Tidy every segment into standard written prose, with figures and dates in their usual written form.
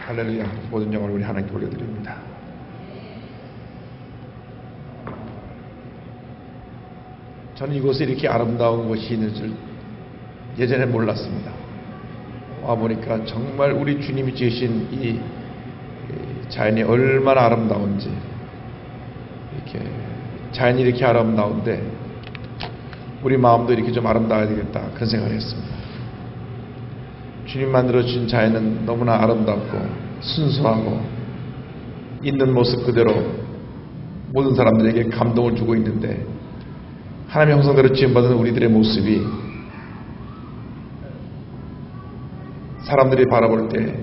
할렐루야. 모든 영광을 우리 하나님께 올려드립니다. 저는 이곳에 이렇게 아름다운 곳이 있는 줄 예전에 몰랐습니다. 와보니까 정말 우리 주님이 지으신 이 자연이 얼마나 아름다운지, 이렇게 자연이 이렇게 아름다운데 우리 마음도 이렇게 좀 아름다워야 되겠다, 그런 생각을 했습니다. 주님 만들어주신 자연은 너무나 아름답고 순수하고 있는 모습 그대로 모든 사람들에게 감동을 주고 있는데, 하나님의 형상대로 지음받은 우리들의 모습이 사람들이 바라볼 때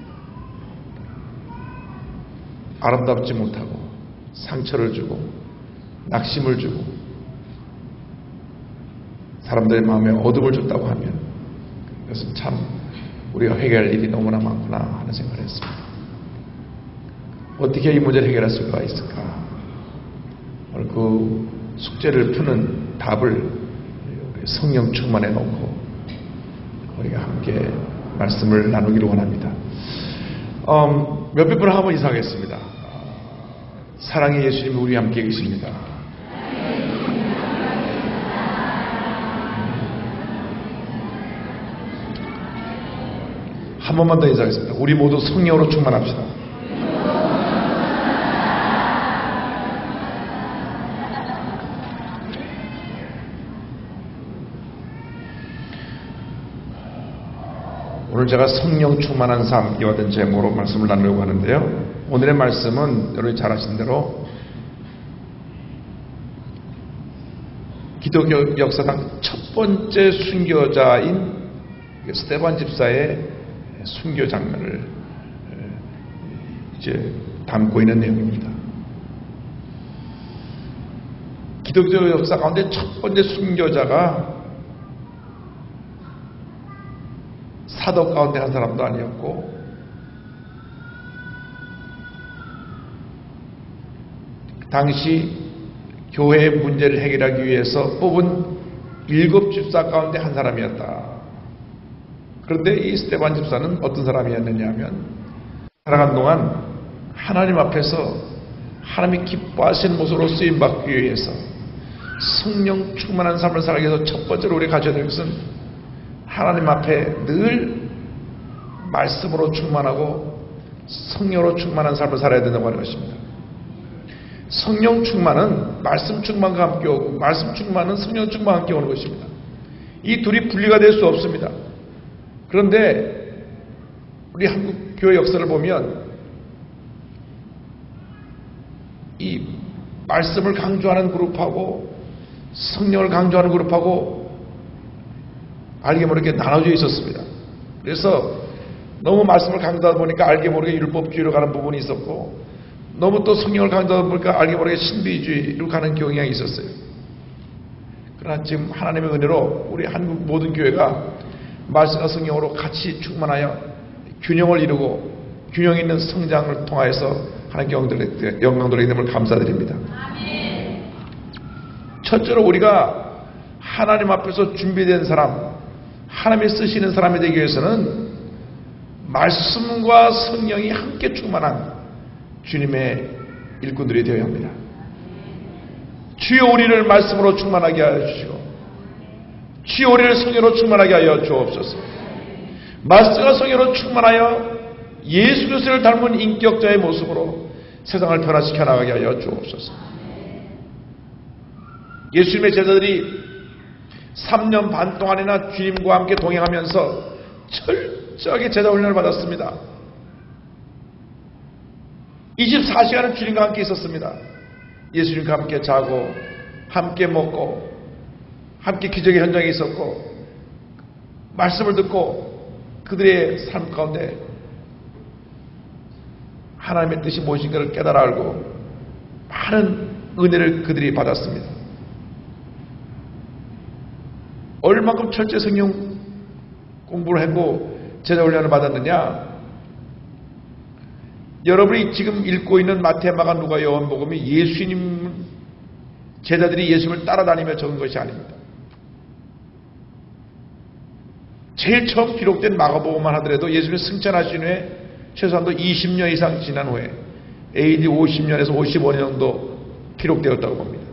아름답지 못하고 상처를 주고 낙심을 주고 사람들의 마음에 어둠을 줬다고 하면 그것은 참 우리가 해결할 일이 너무나 많구나 하는 생각을 했습니다. 어떻게 이 문제를 해결할 수가 있을까? 오늘 그 숙제를 푸는 답을 우리 성령 충만해 놓고 우리가 함께 말씀을 나누기를 원합니다. 몇백 분 하면 이상하겠습니다. 사랑의 예수님이 우리 함께 계십니다. 한 번만 더 인사하겠습니다. 우리 모두 성령으로 충만합시다. 오늘 제가 성령 충만한 삶, 이와 같은 제목으로 말씀을 나누려고 하는데요. 오늘의 말씀은 여러분이 잘 아시는 대로 기독교 역사상 첫 번째 순교자인 스데반 집사의 순교 장면을 이제 담고 있는 내용입니다. 기독교 역사 가운데 첫 번째 순교자가 사도 가운데 한 사람도 아니었고, 당시 교회의 문제를 해결하기 위해서 뽑은 7 집사 가운데 한 사람이었다. 그런데 이 스데반 집사는 어떤 사람이었느냐 하면, 살아간 동안 하나님 앞에서 하나님이 기뻐하시는 모습으로 쓰임받기 위해서 성령 충만한 삶을 살기 위해서 첫 번째로 우리가 가져야 될 것은 하나님 앞에 늘 말씀으로 충만하고 성령으로 충만한 삶을 살아야 된다고 하는 것입니다. 성령 충만은 말씀 충만과 함께 오고, 말씀 충만은 성령 충만과 함께 오는 것입니다. 이 둘이 분리가 될 수 없습니다. 그런데 우리 한국 교회 역사를 보면 이 말씀을 강조하는 그룹하고 성령을 강조하는 그룹하고 알게 모르게 나눠져 있었습니다. 그래서 너무 말씀을 강조하다 보니까 알게 모르게 율법주의로 가는 부분이 있었고, 너무 또 성령을 강조하다 보니까 알게 모르게 신비주의로 가는 경향이 있었어요. 그러나 지금 하나님의 은혜로 우리 한국 모든 교회가 말씀과 성령으로 같이 충만하여 균형을 이루고 균형 있는 성장을 통하여서 하나님께 영광 돌리게 됨을 감사드립니다. 첫째로 우리가 하나님 앞에서 준비된 사람, 하나님이 쓰시는 사람이 되기 위해서는 말씀과 성령이 함께 충만한 주님의 일꾼들이 되어야 합니다. 주여 우리를 말씀으로 충만하게 하여 주시고 주여 우리를 성령으로 충만하게 하여 주옵소서. 말씀과 성령으로 충만하여 예수 그리스도를 닮은 인격자의 모습으로 세상을 변화시켜 나가게 하여 주옵소서. 예수님의 제자들이 3년 반 동안이나 주님과 함께 동행하면서 철저하게 제자 훈련을 받았습니다. 24시간은 주님과 함께 있었습니다. 예수님과 함께 자고 함께 먹고 함께 기적의 현장에 있었고, 말씀을 듣고 그들의 삶 가운데 하나님의 뜻이 무엇인가를 깨달아 알고 많은 은혜를 그들이 받았습니다. 얼마큼 철저히 성령 공부를 하고 제자 훈련을 받았느냐? 여러분이 지금 읽고 있는 마태, 마가, 누가, 요한복음이 예수님 제자들이 예수님을 따라다니며 적은 것이 아닙니다. 제일 처음 기록된 마가복음만 하더라도 예수님이 승천하신 후에 최소한도 20년 이상 지난 후에 AD 50년에서 55년 정도 기록되었다고 봅니다.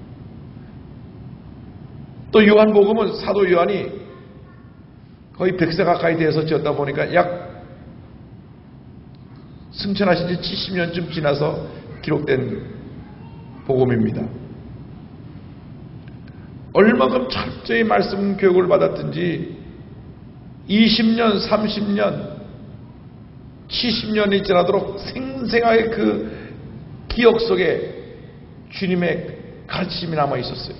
또 요한복음은 사도 요한이 거의 100세 가까이 돼서 지었다 보니까 약 승천하신 지 70년쯤 지나서 기록된 복음입니다. 얼마큼 철저히 말씀 교육을 받았든지 20년, 30년, 70년이 지나도록 생생하게 그 기억 속에 주님의 가르침이 남아 있었어요.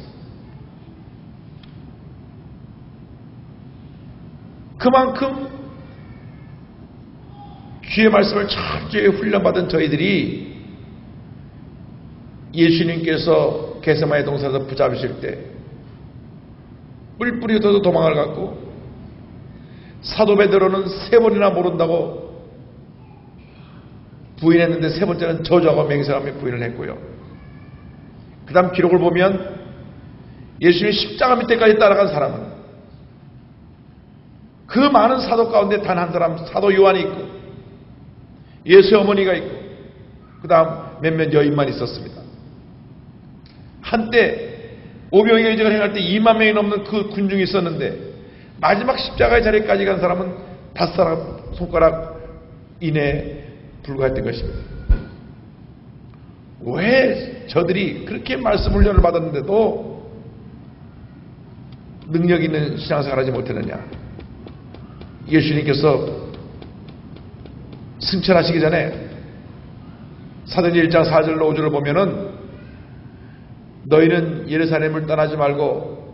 그만큼 주의 말씀을 철저히 훈련받은 저희들이 예수님께서 겟세마네 동산에서 붙잡으실 때 뿔뿔이 흩어져 도망을 갔고 사도 베드로는 3번이나 모른다고 부인했는데 3번째는 저주하고 맹세하며 부인을 했고요. 그 다음 기록을 보면 예수님 십자가 밑에까지 따라간 사람은 그 많은 사도 가운데 단 한 사람 사도 요한이 있고 예수의 어머니가 있고 그 다음 몇몇 여인만 있었습니다. 한때 오병이어 이적을 행할 때 2만 명이 넘는 그 군중이 있었는데 마지막 십자가의 자리까지 간 사람은 5 손가락 이내에 불과했던 것입니다. 왜 저들이 그렇게 말씀 훈련을 받았는데도 능력 있는 신앙생활을 하지 못했느냐? 예수님께서 승천하시기 전에 사도행전 1장 4절로 5절을 보면은 너희는 예루살렘을 떠나지 말고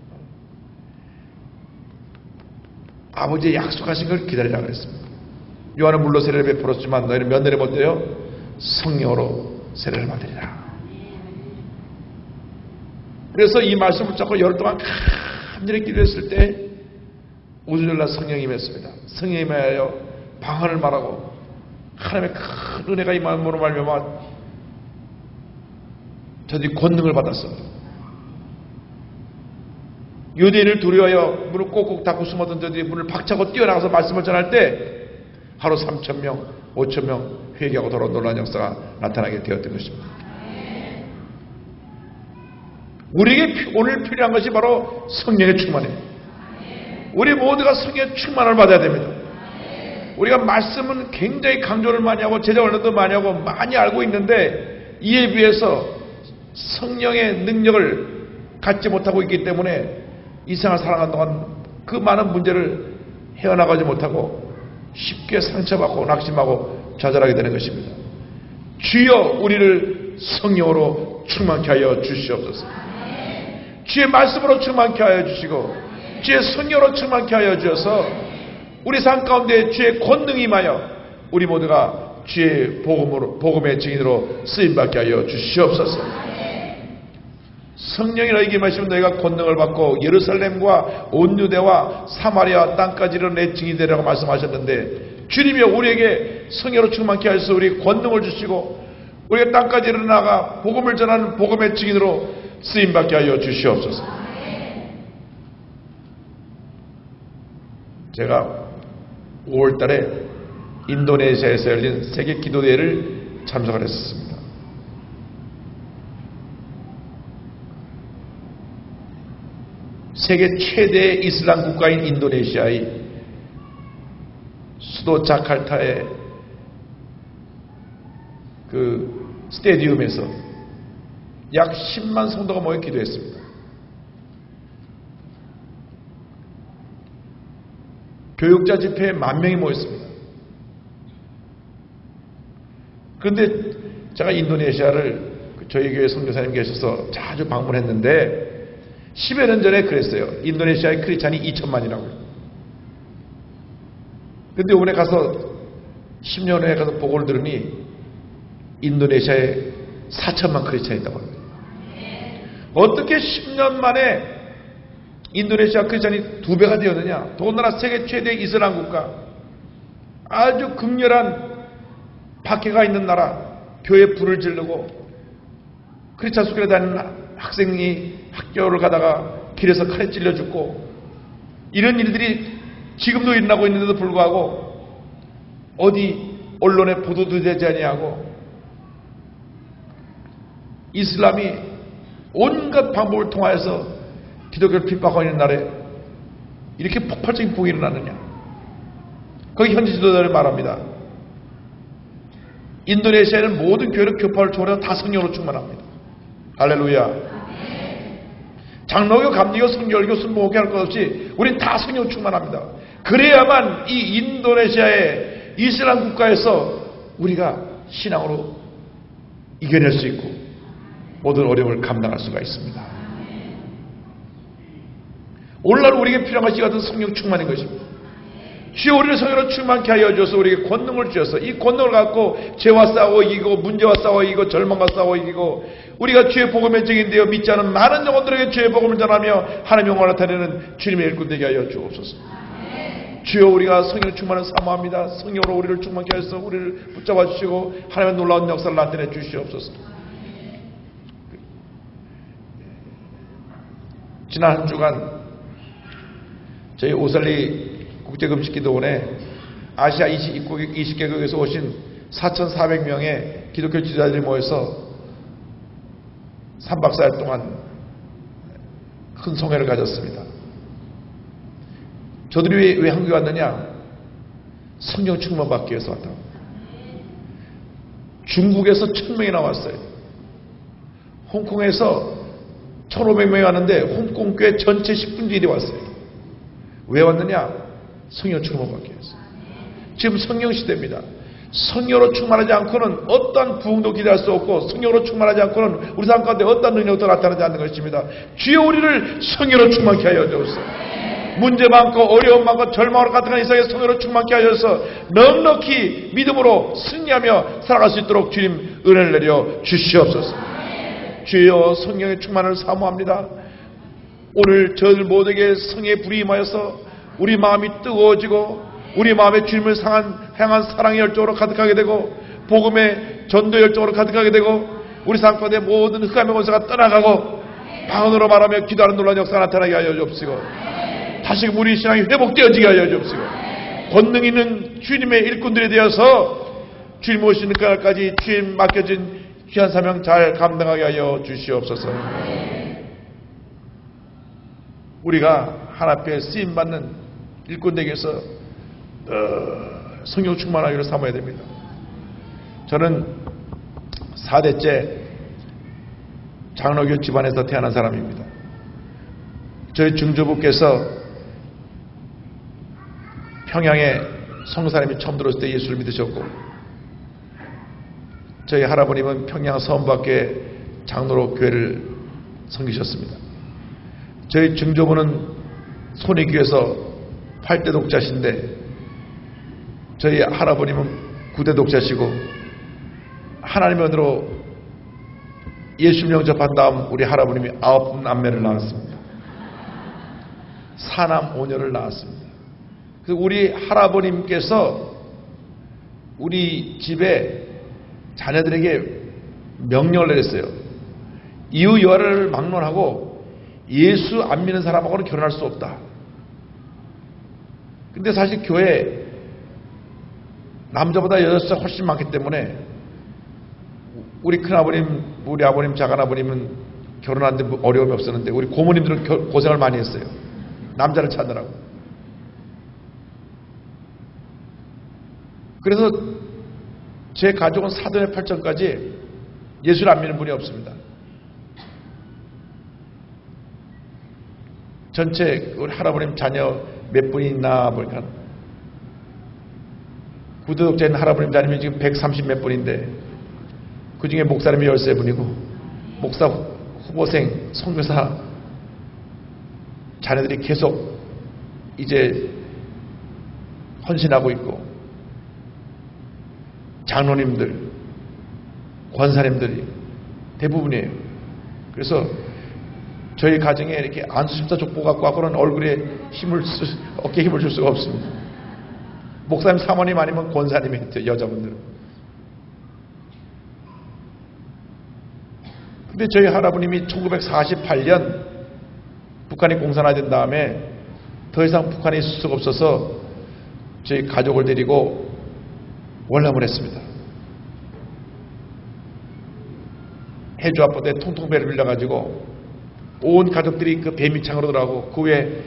아버지의 약속하신 걸 기다리라 그랬습니다. 요한은 물로 세례를 베풀었지만 너희는 몇 날에 못돼요? 성령으로 세례를 받으리라. 그래서 이 말씀을 붙잡고 열흘 동안 간절히 기도했을 때 오주절날 성령이 임했습니다. 성령이 임하여 방언을 말하고 하나님의 큰 은혜가 임함으로 말미암아 저들이 권능을 받았습니다. 유대인을 두려워하여 문을 꼭꼭 닫고 숨었던 저들이 문을 박차고 뛰어나가서 말씀을 전할 때 하루 3,000명, 5,000명 회개하고 돌아온 놀라운 역사가 나타나게 되었던 것입니다. 우리에게 오늘 필요한 것이 바로 성령의 충만이에요. 우리 모두가 성령의 충만을 받아야 됩니다. 우리가 말씀은 굉장히 강조를 많이 하고 제자 훈련도 많이 하고 많이 알고 있는데 이에 비해서 성령의 능력을 갖지 못하고 있기 때문에 이 생을 살아가는 동안 그 많은 문제를 헤어나가지 못하고 쉽게 상처받고 낙심하고 좌절하게 되는 것입니다. 주여 우리를 성령으로 충만케 하여 주시옵소서. 주의 말씀으로 충만케 하여 주시고 주의 성령으로 충만케 하여 주셔서 우리 삶 가운데 주의 권능이 임하여 우리 모두가 주의 복음의 증인으로 쓰임받게 하여 주시옵소서. 성령이 너에게 임하시면 너희가 권능을 받고 예루살렘과 온 유대와 사마리아 땅까지는 내 증인이 되라고 말씀하셨는데 주님이 우리에게 성령으로 충만케 하셔서 우리 권능을 주시고 우리가 땅까지 일어나가 복음을 전하는 복음의 증인으로 쓰임받게 하여 주시옵소서. 제가 5월달에 인도네시아에서 열린 세계 기도대회를 참석을 했었습니다. 세계 최대의 이슬람 국가인 인도네시아의 수도 자카르타의 그 스테디움에서 약 10만 성도가 모여 기도했습니다. 교육자 집회에 10,000명이 모였습니다. 그런데 제가 인도네시아를 저희 교회 선교사님 계셔서 자주 방문했는데 10여 년 전에 그랬어요. 인도네시아의 크리스찬이 2,000만이라고요. 근데 이번에 가서 10년 후에 가서 보고를 들으니 인도네시아에 4,000만 크리스찬이 있다고 합니다. 어떻게 10년 만에 인도네시아 크리스찬이 2배가 되었느냐? 더군다나 세계 최대의 이슬람 국가, 아주 극렬한 박해가 있는 나라, 교회에 불을 지르고 크리스찬 school에 다니는 학생이 학교를 가다가 길에서 칼에 찔려 죽고 이런 일들이 지금도 일어나고 있는데도 불구하고 어디 언론에 보도도 되지 아니하고 이슬람이 온갖 방법을 통하여서 기독교를 핍박하고 있는 날에 이렇게 폭발적인 폭이 일어나느냐. 거기 현지 지도자를 말합니다. 인도네시아에는 모든 교회를 교파를 초월해서 다 성령으로 충만합니다. 할렐루야. 장로교, 감리교, 성결교, 순복교 할 것 없이 우린 다 성령으로 충만합니다. 그래야만 이 인도네시아의 이슬람 국가에서 우리가 신앙으로 이겨낼 수 있고 모든 어려움을 감당할 수가 있습니다. 오늘날 우리에게 필요한 것이 같은 성령 충만인 것입니다. 주여 우리를 성령으로 충만케 하여 주셔서 우리에게 권능을 주셔서 이 권능을 갖고 죄와 싸워 이기고 문제와 싸워 이기고 절망과 싸워 이기고 우리가 주의 복음의 증인되어 믿지 않은 많은 영혼들에게 주의 복음을 전하며 하나님의 영광을 나타내는 주님의 일꾼 되게 하여 주옵소서. 주여 우리가 성령 충만을 사모합니다. 성령으로 우리를 충만케 하셔서 우리를 붙잡아 주시고 하나님의 놀라운 역사를 나타내 주시옵소서. 지난 한 주간 저희 오설리 국제금식기도원에 아시아 20개국에서 오신 4,400명의 기독교 지도자들이 모여서 3박 4일 동안 큰 성회를 가졌습니다. 저들이 왜 한국에 왔느냐? 성령 충만 받기 위해서 왔다고. 중국에서 1,000명이 나왔어요. 홍콩에서 1,500명이 왔는데 홍콩 교회 전체 10분의 1이 왔어요. 왜 왔느냐? 성령 충만 받기 위해서. 지금 성령 시대입니다. 성령으로 충만하지 않고는 어떠한 부흥도 기대할 수 없고 성령으로 충만하지 않고는 우리 삶 가운데 어떠한 능력도 나타나지 않는 것입니다. 주여 우리를 성령으로 충만케 하여 주옵소서. 문제 많고 어려움 많고 절망으로 가득한 이 세상에 성령으로 충만케 하셔서 넉넉히 믿음으로 승리하며 살아갈 수 있도록 주님 은혜를 내려 주시옵소서. 주여 성령의 충만을 사모합니다. 오늘 저들 모두에게 성의 불이 임하여서 우리 마음이 뜨거워지고 우리 마음에 주님을 향한 사랑의 열정으로 가득하게 되고 복음의 전도 열정으로 가득하게 되고 우리 삶 가운데 모든 흑암의 권세가 떠나가고 방언으로 말하며 기도하는 놀라운 역사가 나타나게 하여 주옵시고 다시금 우리 신앙이 회복되어지게 하여 주옵시고 권능 있는 주님의 일꾼들이 되어서 주님 오시는 그날까지 주님 맡겨진 귀한 사명 잘 감당하게 하여 주시옵소서. 우리가 하나님께 쓰임받는 일꾼에게서 성령 충만하기를 사모해야 됩니다. 저는 4대째 장로교 집안에서 태어난 사람입니다. 저희 중조부께서 평양에 성사님이 처음 들어왔을 때 예수를 믿으셨고 저희 할아버님은 평양 서원밖에 장로로 교회를 섬기셨습니다. 저희 중조부는 손해교에서 8대 독자신데 저희 할아버님은 9대 독자시고 하나님의 은혜로 예수 영접한 다음 우리 할아버님이 9 남매를 낳았습니다. 4남 5녀를 낳았습니다. 그래서 우리 할아버님께서 우리 집에 자녀들에게 명령을 내렸어요. 이후 여를 막론하고 예수 안 믿는 사람하고는 결혼할 수 없다. 근데 사실 교회에 남자보다 여자 훨씬 많기 때문에 우리 큰아버님, 우리 아버님, 작은아버님은 결혼하는데 어려움이 없었는데 우리 고모님들은 고생을 많이 했어요. 남자를 찾느라고. 그래서 제 가족은 사돈의 8전까지 예수를 안 믿는 분이 없습니다. 전체 우리 할아버님 자녀 몇 분이 있나 보니까 구독자 있는 할아버님 자녀이 지금 130 몇 분인데 그 중에 목사님이 13분이고 목사 후보생 선교사 자녀들이 계속 이제 헌신하고 있고 장로님들 권사님들이 대부분이에요. 그래서 저희 가정에 이렇게 안수집사 족보 갖고 하고는 얼굴에 어깨에 힘을 줄 수가 없습니다. 목사님 사모님 아니면 권사님이 있죠. 여자분들은. 근데 저희 할아버님이 1948년 북한이 공산화된 다음에 더 이상 북한에 있을 수가 없어서 저희 가족을 데리고 월남을 했습니다. 해주 앞바다에 통통배를 빌려가지고 온 가족들이 그 배미창으로 들어가고 그 위에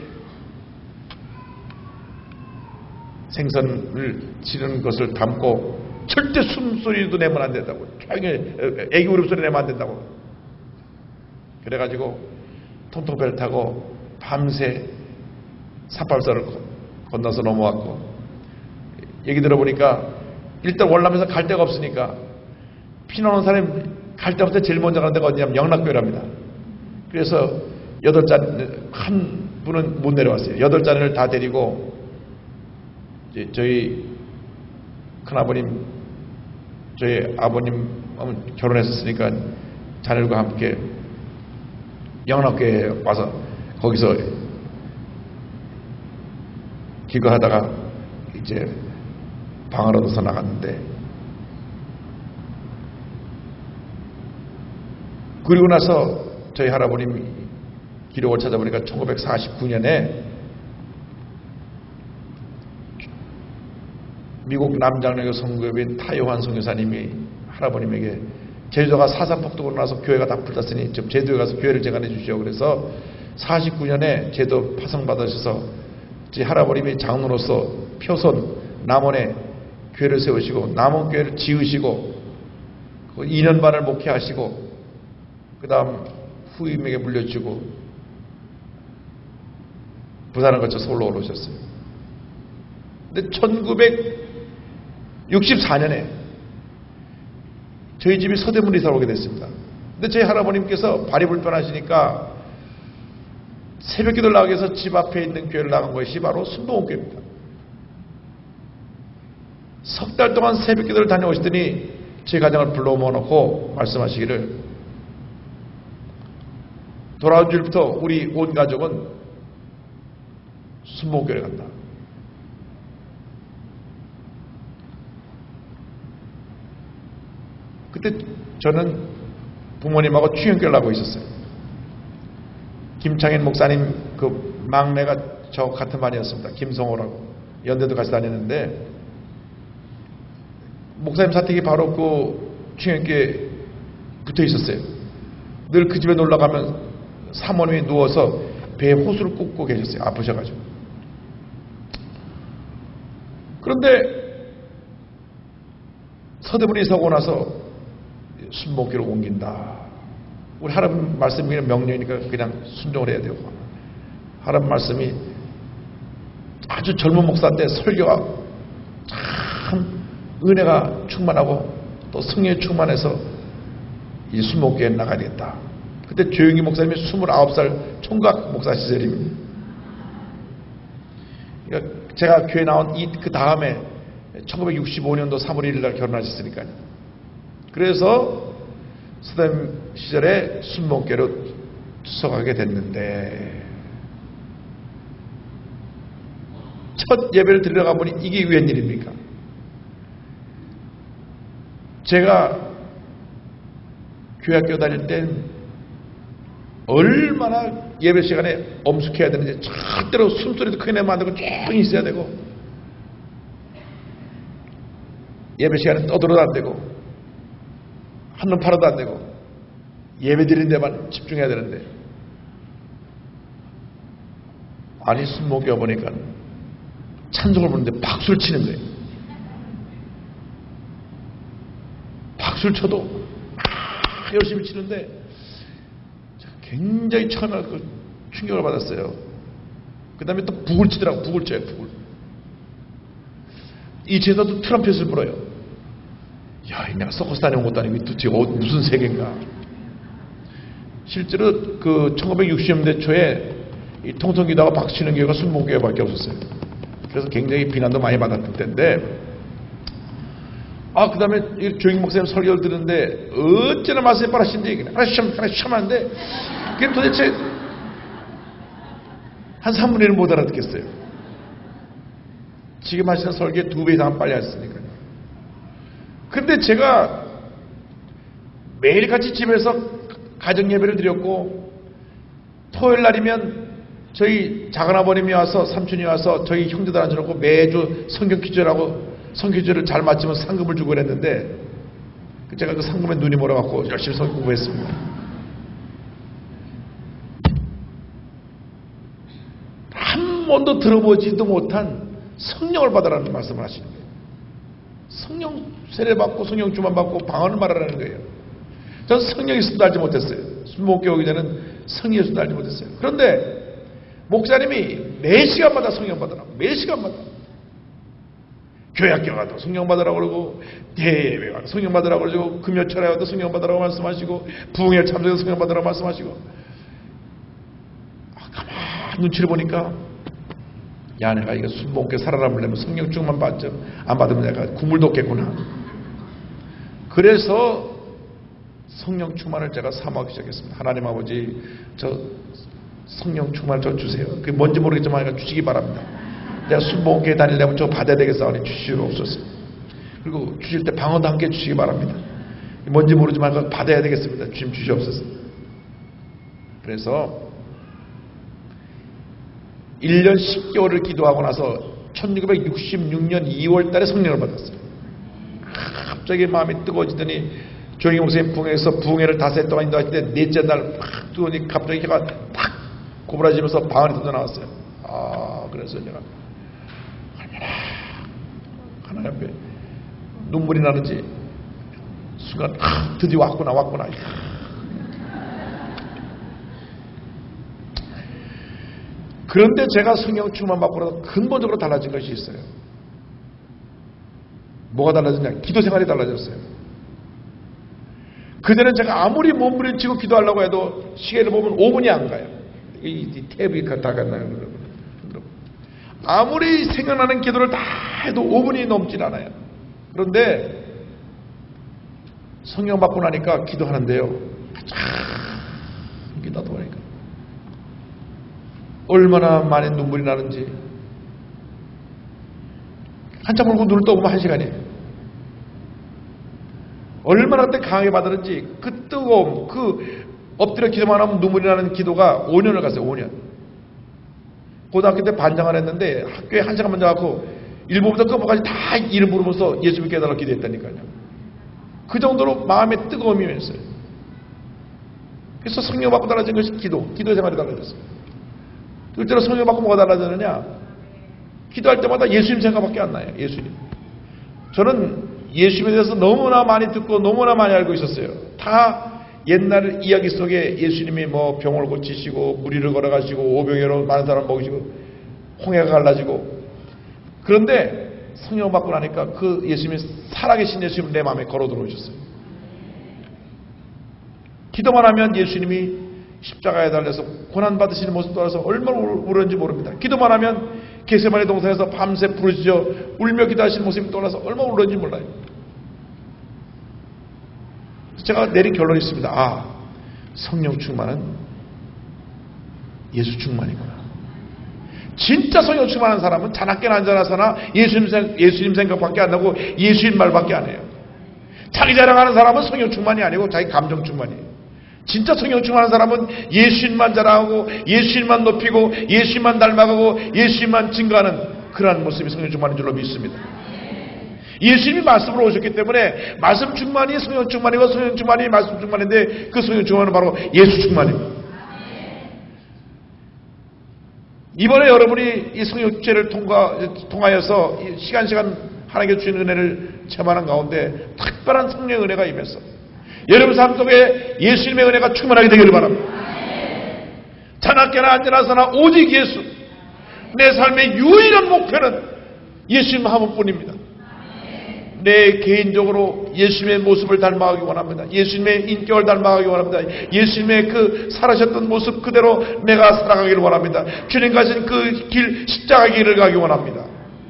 생선을 치는 것을 담고 절대 숨소리도 내면 안 된다고, 조용히 애기 울음소리 내면 안 된다고, 그래가지고 통통배를 타고 밤새 삿발사를 건너서 넘어왔고, 얘기 들어보니까 일단 월남에서 갈 데가 없으니까 피나오는 사람이 갈 때부터 제일 먼저 가는 데가 어디냐면 영락교회랍니다. 그래서 8잔, 한 분은 못 내려왔어요. 8잔을 다 데리고 저희 큰아버님, 저희 아버님 결혼했었으니까 자녀들과 함께 영락교회에 와서 거기서 기거하다가 이제 방을 얻어서 나갔는데, 그리고 나서 저희 할아버님이 기록을 찾아보니까 1949년에 미국 남장로교 선교인 타요한 선교사님이 할아버님에게 제주도가 사산폭동으로 나서 교회가 다 불탔으니 좀 제주도에 가서 교회를 재건해 주시오. 그래서 49년에 제도 파송받으셔서 제 할아버님이 장로로서 표선 남원에 교회를 세우시고 남원교회를 지으시고 2년 반을 목회하시고 그 다음 후임에게 물려주고 부산을 거쳐 서울로 올라오셨어요. 근데 1964년에 저희 집이 서대문에 이사 오게 됐습니다. 근데 저희 할아버님께서 발이 불편하시니까 새벽 기도를 나가기 위해서 집 앞에 있는 교회를 나간 것이 바로 순복음교회입니다. 석 달 동안 새벽 기도를 다녀오시더니 제 가정을 불러 모아놓고 말씀하시기를, 돌아온 주일부터 우리 온 가족은 순복음교회를 간다. 그때 저는 부모님하고 추영교를 하고 있었어요. 김창인 목사님 그 막내가 저 같은 반이었습니다. 김성호라고. 연대도 같이 다녔는데 목사님 사택이 바로 그 추영교에 붙어 있었어요. 늘 그 집에 놀러 가면 사모님이 누워서 배에 호수를 꽂고 계셨어요. 아프셔가지고. 그런데 서대문에 이사 오고 나서 순복음교로 옮긴다. 우리 하나님 말씀이 명령이니까 그냥 순종을 해야 되고, 하나님 말씀이 아주 젊은 목사인데 설교가 참 은혜가 충만하고 또 성령이 충만해서 이 순복음교회에 나가야겠다. 그때 조영기 목사님이 29살 총각 목사 시절입니다. 그러니까 제가 교회 나온 그 다음에 1965년도 3월 1일 날 결혼하셨으니까요. 그래서 서대문 시절에 순복음교회로 투석하게 됐는데, 첫 예배를 드리러 가보니 이게 웬일입니까? 제가 교회 학교 다닐 땐 얼마나 예배 시간에 엄숙해야 되는지, 절대로 숨소리도 크게 내면 안 되고 조용히 있어야 되고, 예배 시간에 떠들어도 안 되고 한눈 팔아도 안 되고 예배 드리는 데만 집중해야 되는데, 아니 순복음교회 보니까 찬송을 부르는데 박수를 치는 거예요. 박수를 쳐도 열심히 치는데 굉장히 처음에 그 충격을 받았어요. 그 다음에 또 북을 치더라고. 북을 쳐요. 북을. 이 제자도 트럼펫을 불어요. 야, 내가 서커스 다녀온 것도 아니고 도대체 무슨 세계인가. 실제로 그 1960년대 초에 이 통성기도하고 박수 치는 교회가 순복음교회밖에 없었어요. 그래서 굉장히 비난도 많이 받았을 텐데, 그 다음에 조영기 목사님 설교를 듣는데 어째나 말씀이 빠르신지 하나씩 하는데 그게 도대체 한 3분의 1을 못 알아듣겠어요. 지금 하시는 설교에 2배 이상 빨리 하셨으니까요. 근데 제가 매일같이 집에서 가정예배를 드렸고, 토요일 날이면 저희 작은아버님이 와서, 삼촌이 와서 저희 형제들 앉혀놓고 매주 성경 퀴즈하고 선교제를 잘 마치면 상금을 주고 그랬는데 제가 그 상금에 눈이 멀어갖고 열심히 성경 공부했습니다. 한 번도 들어보지도 못한 성령을 받으라는 말씀을 하시는 거예요. 성령 세례 받고 성령 주만 받고 방언을 말하라는 거예요. 저는 성령 예수도 알지 못했어요. 순복음교회 오기 전에는 성령 예수도 알지 못했어요. 그런데 목사님이 매 시간마다 성령 받으라고, 매 시간마다 교회 학교 가도 성령 받으라고 그러고, 대회에 가도 성령 받으라고 그러고, 금요철에 가도 성령 받으라고 말씀하시고, 부흥회 참석해서 성령 받으라고 말씀하시고. 가만 눈치를 보니까 야, 내가 이거 순복음교회 살아남으려면 성령 충만 받죠. 안 받으면 내가 국물도 없겠구나. 그래서 성령 충만을 제가 사모하기 시작했습니다. 하나님 아버지, 저 성령 충만을 저 주세요. 그게 뭔지 모르겠지만 주시기 바랍니다. 내가 순복음교회 다니려면 저 받아야 되겠사오니 주시옵소서. 그리고 주실 때 방언도 함께 주시기 바랍니다. 뭔지 모르지만 받아야 되겠습니다. 주님 주시옵소서. 그래서 1년 10개월을 기도하고 나서 1966년 2월 달에 성령을 받았어요. 갑자기 마음이 뜨거워지더니 조영희 목사님 부흥회에서 부흥회를 5해 동안 인도하실 때 넷째 날 팍 뜨거우니 갑자기 해가 탁 고부라지면서 방언이 던져나왔어요. 그래서 내가 하나님 앞에 눈물이 나는지 순간 드디어 왔구나. 그런데 제가 성령 충만 받고 나서 근본적으로 달라진 것이 있어요. 뭐가 달라졌냐? 기도 생활이 달라졌어요. 그전엔 제가 아무리 몸부림치고 기도하려고 해도 시계를 보면 5분이 안 가요. 이 탭이 다 갔나요? 아무리 생각나는 기도를 다 해도 5분이 넘질 않아요. 그런데 성령 받고 나니까 기도하는데요. 기도하다 보니까 얼마나 많이 눈물이 나는지. 한참 울고 눈을 떠보면 1시간이에요. 얼마나 그때 강하게 받았는지 그 뜨거움, 그 엎드려 기도만 하면 눈물이 나는 기도가 5년을 갔어요. 5년. 고등학교 때 반장을 했는데 학교에 1시간만 자갖고 1부부터 끝부까지 다 이름 부르면서 예수 믿게 해달라고 기도했다니까요. 그 정도로 마음에 뜨거움이 있어요. 그래서 성령 받고 달라진 것이 기도 생활이 달라졌어요. 그때로 성령 받고 뭐가 달라졌느냐? 기도할 때마다 예수님 생각밖에 안 나요. 예수님. 저는 예수님에 대해서 너무나 많이 듣고 너무나 많이 알고 있었어요. 다 옛날 이야기 속에 예수님이 뭐 병을 고치시고 무리를 걸어가시고 오병이로 많은 사람 먹이시고 홍해가 갈라지고. 그런데 성령 받고 나니까 그 예수님이 살아계신 예수님 내 마음에 걸어 들어오셨어요. 기도만 하면 예수님이 십자가에 달려서 고난받으시는 모습 따라서 얼마나 울었는지 모릅니다. 기도만 하면 겟세마네 동산에서 밤새 부르짖어 울며 기도하시는 모습이 떠올라서 얼마나 울었는지 몰라요. 제가 내린 결론이 있습니다. 성령 충만은 예수 충만이구나. 진짜 성령 충만한 사람은 자나깨나 앉아나서나 예수님 생각밖에 안 나고 예수님 말밖에 안 해요. 자기 자랑하는 사람은 성령 충만이 아니고 자기 감정 충만이에요. 진짜 성령 충만한 사람은 예수님만 자랑하고 예수님만 높이고 예수님만 닮아가고 예수님만 증거하는 그러한 모습이 성령 충만인 줄로 믿습니다. 예수님이 말씀으로 오셨기 때문에 말씀 충만이 성령 충만이고 성령 충만이 말씀 충만인데 그 성령 충만은 바로 예수 충만입니다. 이번에 여러분이 이 성령체를 통하여서 시간 하나님께 주신 은혜를 체험하는 가운데 특별한 성령의 은혜가 임해서 여러분 삶 속에 예수님의 은혜가 충만하게 되기를 바랍니다. 자나깨나 앉아나서나 오직 예수. 내 삶의 유일한 목표는 예수님 한 분뿐입니다. 내 개인적으로 예수님의 모습을 닮아가기 원합니다. 예수님의 인격을 닮아가기 원합니다. 예수님의 그 살아셨던 모습 그대로 내가 살아가기를 원합니다. 주님 가신 그 길 십자가 길을 가기 원합니다.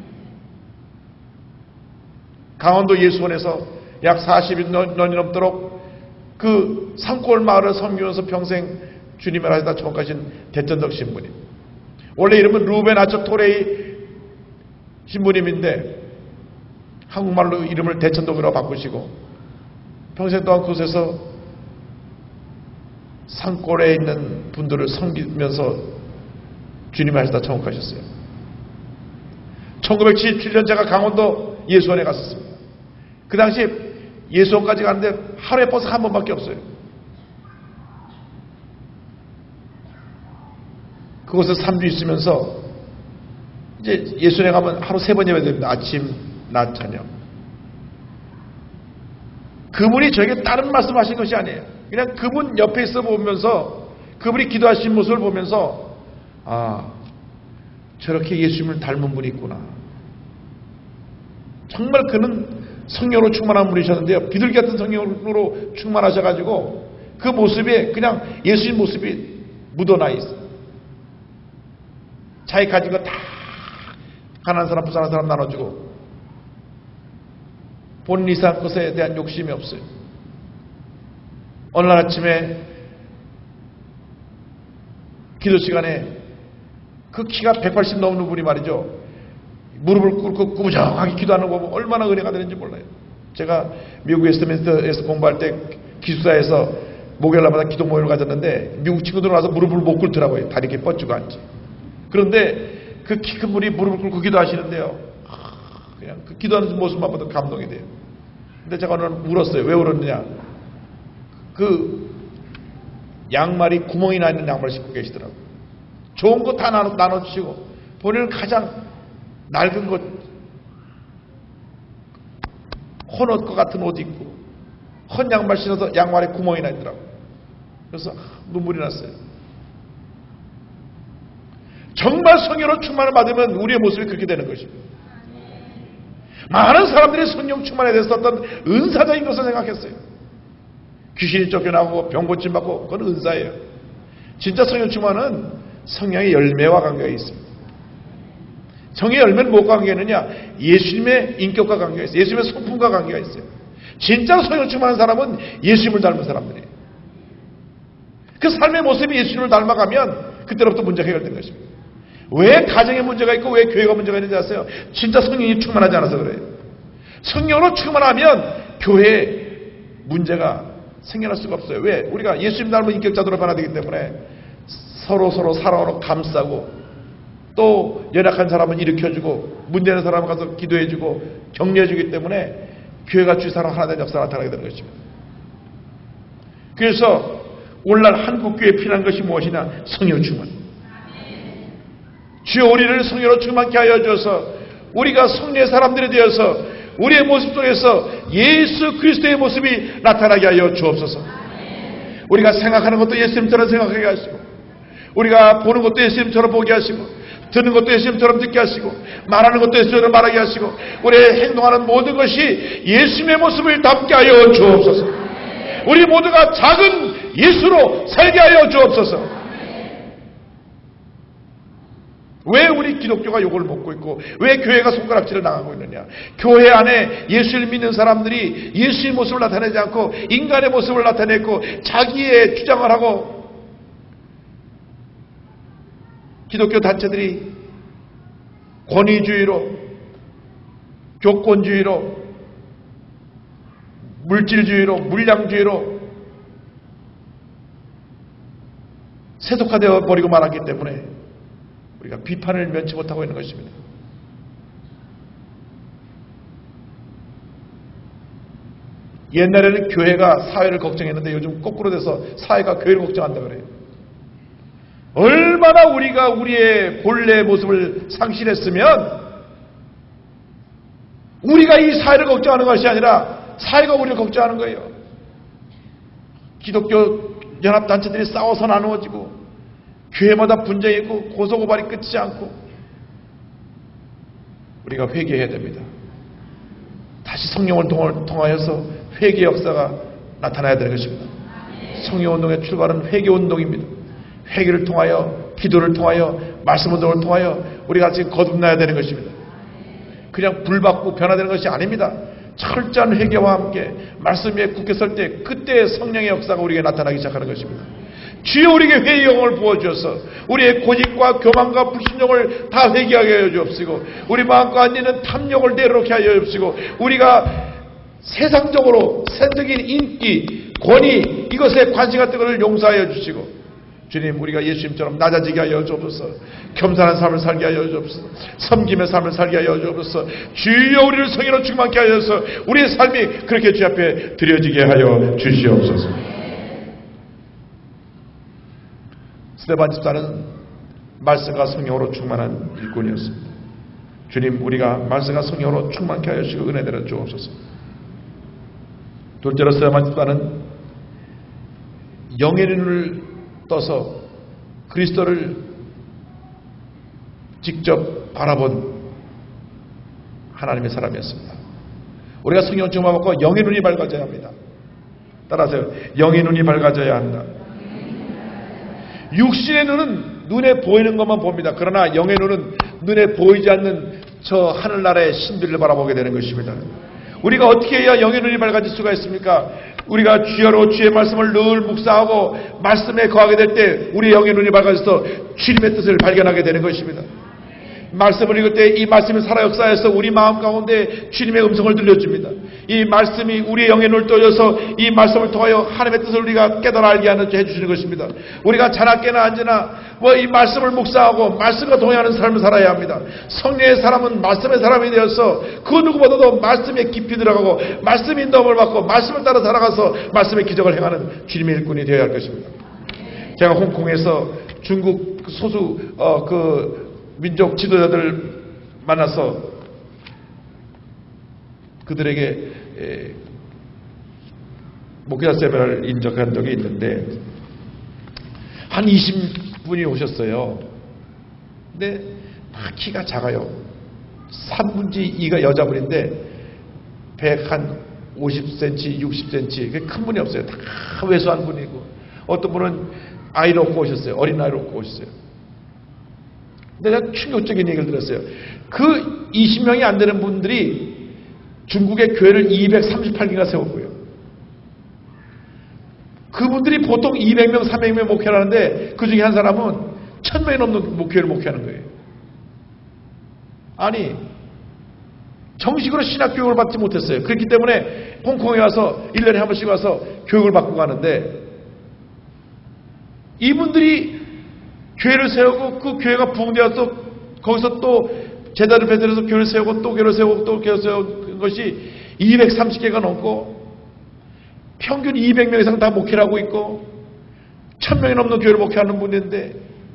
강원도 예수원에서 약 40년이 넘도록 그 산골 마을을 섬기면서 평생 주님을 하시다 전까신 대천덕 신부님. 원래 이름은 루벤 아처 토레이 신부님인데 한국말로 이름을 대천덕이라고 바꾸시고 평생 동안 그곳에서 산골에 있는 분들을 섬기면서 주님을 하시다 천국가셨어요. 1977년 제가 강원도 예수원에 갔었습니다. 그 당시에 예수원까지 가는데 하루에 버스 한 번밖에 없어요. 그곳에 3주 있으면서 이제 예수원에 가면 하루 3번 예배 드립니다. 아침, 낮, 저녁. 그분이 저에게 다른 말씀하신 것이 아니에요. 그냥 그분 옆에 있어 보면서 그분이 기도하신 모습을 보면서 아, 저렇게 예수님을 닮은 분이 있구나. 정말 그는 성령으로 충만한 분이셨는데요. 비둘기 같은 성령으로 충만하셔가지고 그 모습에 그냥 예수님 모습이 묻어나 있어요. 자기 가진 거 다 가난한 사람, 부자한 사람 나눠주고 본인 이상한 것에 대한 욕심이 없어요. 어느 날 아침에 기도 시간에 그 키가 180 넘는 분이 말이죠. 무릎을 꿇고 꾸부정하게 기도하는 거 보면 얼마나 은혜가 되는지 몰라요. 제가 미국 웨스트민스터에서 공부할 때 기숙사에서 목요일마다 기도 모임을 가졌는데 미국 친구들 와서 무릎을 못 꿇더라고요. 다리 이렇게 뻗주고 앉지. 그런데 그 키 큰 분이 무릎을 꿇고 기도하시는데요. 그냥 그 기도하는 모습만 봐도 감동이 돼요. 근데 제가 오늘 울었어요. 왜 울었느냐. 그 양말이 구멍이 나 있는 양말을 신고 계시더라고요. 좋은 거 다 나눠주시고 본인은 가장 낡은 것 헌옷 것 같은 옷 입고 헌 양말 신어서 양말에 구멍이 나 있더라고요. 그래서 눈물이 났어요. 정말 성령으로 충만을 받으면 우리의 모습이 그렇게 되는 것입니다. 많은 사람들이 성령 충만에 대해서 어떤 은사적인 것을 생각했어요. 귀신이 쫓겨나고 병 고침 받고 그건 은사예요. 진짜 성령 충만은 성령의 열매와 관계가 있습니다. 성령의 열매는 무엇과 관계가 있느냐? 예수님의 인격과 관계가 있어요. 예수님의 성품과 관계가 있어요. 진짜 성령 충만한 사람은 예수님을 닮은 사람들이에요. 그 삶의 모습이 예수님을 닮아가면 그때로부터 문제가 해결된 것입니다. 왜 가정에 문제가 있고 왜 교회가 문제가 있는지 아세요? 진짜 성령이 충만하지 않아서 그래요. 성령으로 충만하면 교회에 문제가 생겨날 수가 없어요. 왜? 우리가 예수님 닮은 인격자들로 변화되기 때문에 서로 사랑으로 감싸고 또 연약한 사람은 일으켜주고 문제는 사람을 가서 기도해주고 격려해주기 때문에 교회가 주의 사람 하나 된 역사가 나타나게 되는 것입니다. 그래서 오늘날 한국교회에 필요한 것이 무엇이냐? 성령 충만. 주여 우리를 성령으로 충만케 하여 주어서 우리가 성령의 사람들이 되어서 우리의 모습 속에서 예수 그리스도의 모습이 나타나게 하여 주옵소서. 우리가 생각하는 것도 예수님처럼 생각하게 하시고 우리가 보는 것도 예수님처럼 보게 하시고 듣는 것도 예수님처럼 듣게 하시고 말하는 것도 예수님처럼 말하게 하시고 우리의 행동하는 모든 것이 예수님의 모습을 담게 하여 주옵소서. 우리 모두가 작은 예수로 살게 하여 주옵소서. 왜 우리 기독교가 욕을 먹고 있고 왜 교회가 손가락질을 당하고 있느냐? 교회 안에 예수를 믿는 사람들이 예수의 모습을 나타내지 않고 인간의 모습을 나타내고 자기의 주장을 하고 기독교 단체들이 권위주의로 교권주의로 물질주의로 물량주의로 세속화되어 버리고 말았기 때문에 우리가 비판을 면치 못하고 있는 것입니다. 옛날에는 교회가 사회를 걱정했는데 요즘 거꾸로 돼서 사회가 교회를 걱정한다 그래요. 얼마나 우리가 우리의 본래 모습을 상실했으면 우리가 이 사회를 걱정하는 것이 아니라 사회가 우리를 걱정하는 거예요. 기독교 연합단체들이 싸워서 나누어지고 교회마다 분쟁이 있고 고소고발이 끝이지 않고 우리가 회개해야 됩니다. 다시 성령을 통하여서 회개 역사가 나타나야 되는 것입니다. 성령운동의 출발은 회개운동입니다. 회개를 통하여 기도를 통하여 말씀운동을 통하여 우리가 지금 거듭나야 되는 것입니다. 그냥 불받고 변화되는 것이 아닙니다. 철저한 회개와 함께 말씀 위에 굳게 설 때 그때 성령의 역사가 우리에게 나타나기 시작하는 것입니다. 주여 우리에게 회개의 영을 부어주셔서 우리의 고집과 교만과 불신용을 다 회개하게 하여 주옵시고 우리 마음과 안에는 탐욕을 내려놓게 하여 주옵시고 우리가 세상적으로 세상적인 인기, 권위 이것에 관심 같은 것을 용서하여 주시고 주님, 우리가 예수님처럼 낮아지게 하여 주옵소서. 겸손한 삶을 살게 하여 주옵소서. 섬김의 삶을 살게 하여 주옵소서. 주여, 우리를 성의로 충만케 하여서 우리의 삶이 그렇게 주 앞에 드려지게 하여 주시옵소서. 스데반 집사는 말씀과 성령으로 충만한 일꾼이었습니다. 주님, 우리가 말씀과 성령으로 충만케 하여 주시고 은혜를 주옵소서. 둘째로 스데반 집사는 영의 눈을 떠서 그리스도를 직접 바라본 하나님의 사람이었습니다. 우리가 성령 충만받고 영의 눈이 밝아져야 합니다. 따라하세요. 영의 눈이 밝아져야 한다. 육신의 눈은 눈에 보이는 것만 봅니다. 그러나 영의 눈은 눈에 보이지 않는 저 하늘나라의 신들을 바라보게 되는 것입니다. 우리가 어떻게 해야 영의 눈이 밝아질 수가 있습니까? 우리가 주여로 주의 말씀을 늘 묵상하고 말씀에 거하게 될 때 우리의 영의 눈이 밝아져서 주님의 뜻을 발견하게 되는 것입니다. 말씀을 읽을 때 이 말씀이 살아 역사해서 우리 마음 가운데 주님의 음성을 들려줍니다. 이 말씀이 우리의 영의 눈을 떠져서 이 말씀을 통하여 하나님의 뜻을 우리가 깨달아 알게 해주시는 것입니다. 우리가 자나깨나 앉으나 이 말씀을 묵상하고 말씀과 동행하는 삶을 살아야 합니다. 성령의 사람은 말씀의 사람이 되어서 그 누구보다도 말씀에 깊이 들어가고 말씀의 인도함을 받고 말씀을 따라 살아가서 말씀의 기적을 행하는 주님의 일꾼이 되어야 할 것입니다. 제가 홍콩에서 중국 소수 민족 지도자들 만나서 그들에게 목회자 세미나를 인적한 적이 있는데 한 20분이 오셨어요. 근데 다 키가 작아요. 3분지 2가 여자분인데 150cm, 60cm 큰 분이 없어요. 다 왜소한 분이고 어떤 분은 아이를 얻고 오셨어요. 어린아이를 얻고 오셨어요. 근데 내가 충격적인 얘기를 들었어요. 그 20명이 안 되는 분들이 중국의 교회를 238개가 세웠고요. 그분들이 보통 200명, 300명 목회를 하는데 그 중에 한 사람은 1000명이 넘는 목회를 목회하는 거예요. 아니, 정식으로 신학교육을 받지 못했어요. 그렇기 때문에 홍콩에 와서 1년에 한 번씩 와서 교육을 받고 가는데 이분들이 교회를 세우고 그 교회가 부흥되어서 거기서 또 제자를 배설해서 교회를 세우고 또 교회를 세우고 또 교회를 세우는 것이 230개가 넘고 평균 200명 이상 다 목회를 하고 있고 1000명이 넘는 교회를 목회하는 분인데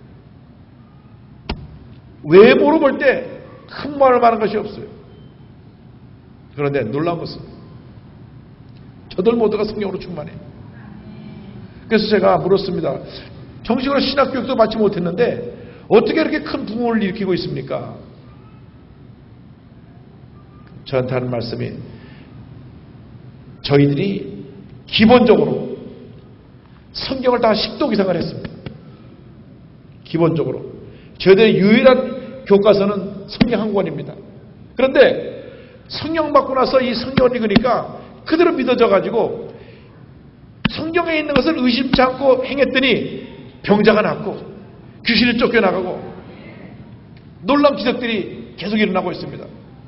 외모로 볼 때 큰 말을 많은 것이 없어요. 그런데 놀라운 것은 저들 모두가 성령으로 충만해요. 그래서 제가 물었습니다. 정식으로 신학교육도 받지 못했는데 어떻게 이렇게 큰 부흥을 일으키고 있습니까? 저한테 하는 말씀이 저희들이 기본적으로 성경을 다 식독 이상을 했습니다. 기본적으로 저희들의 유일한 교과서는 성경 한 권입니다. 그런데 성령 받고 나서 이 성경을 읽으니까 그대로 믿어져 가지고 성경에 있는 것을 의심치 않고 행했더니 병자가 낫고 귀신이 쫓겨나가고 놀라운 기적들이 계속 일어나고 있습니다.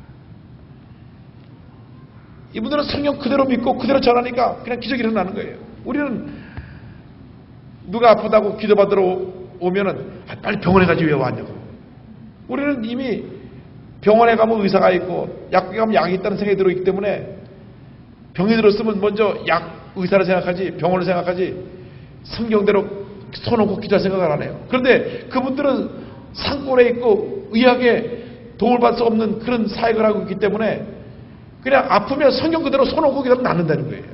이분들은 성경 그대로 믿고 그대로 전하니까 그냥 기적이 일어나는 거예요. 우리는 누가 아프다고 기도받으러 오면은 빨리 병원에 가지 왜 왔냐고. 우리는 이미 병원에 가면 의사가 있고 약국에 가면 약이 있다는 생각이 들어있기 때문에 병이 들었으면 먼저 의사를 생각하지 병원을 생각하지 성경대로 손 얹고 기도할 생각을 안 해요. 그런데 그분들은 산골에 있고 의학에 도움을 받을 수 없는 그런 사역을 하고 있기 때문에 그냥 아프면 성경 그대로 손 얹고 기도하면 낫는다는 거예요.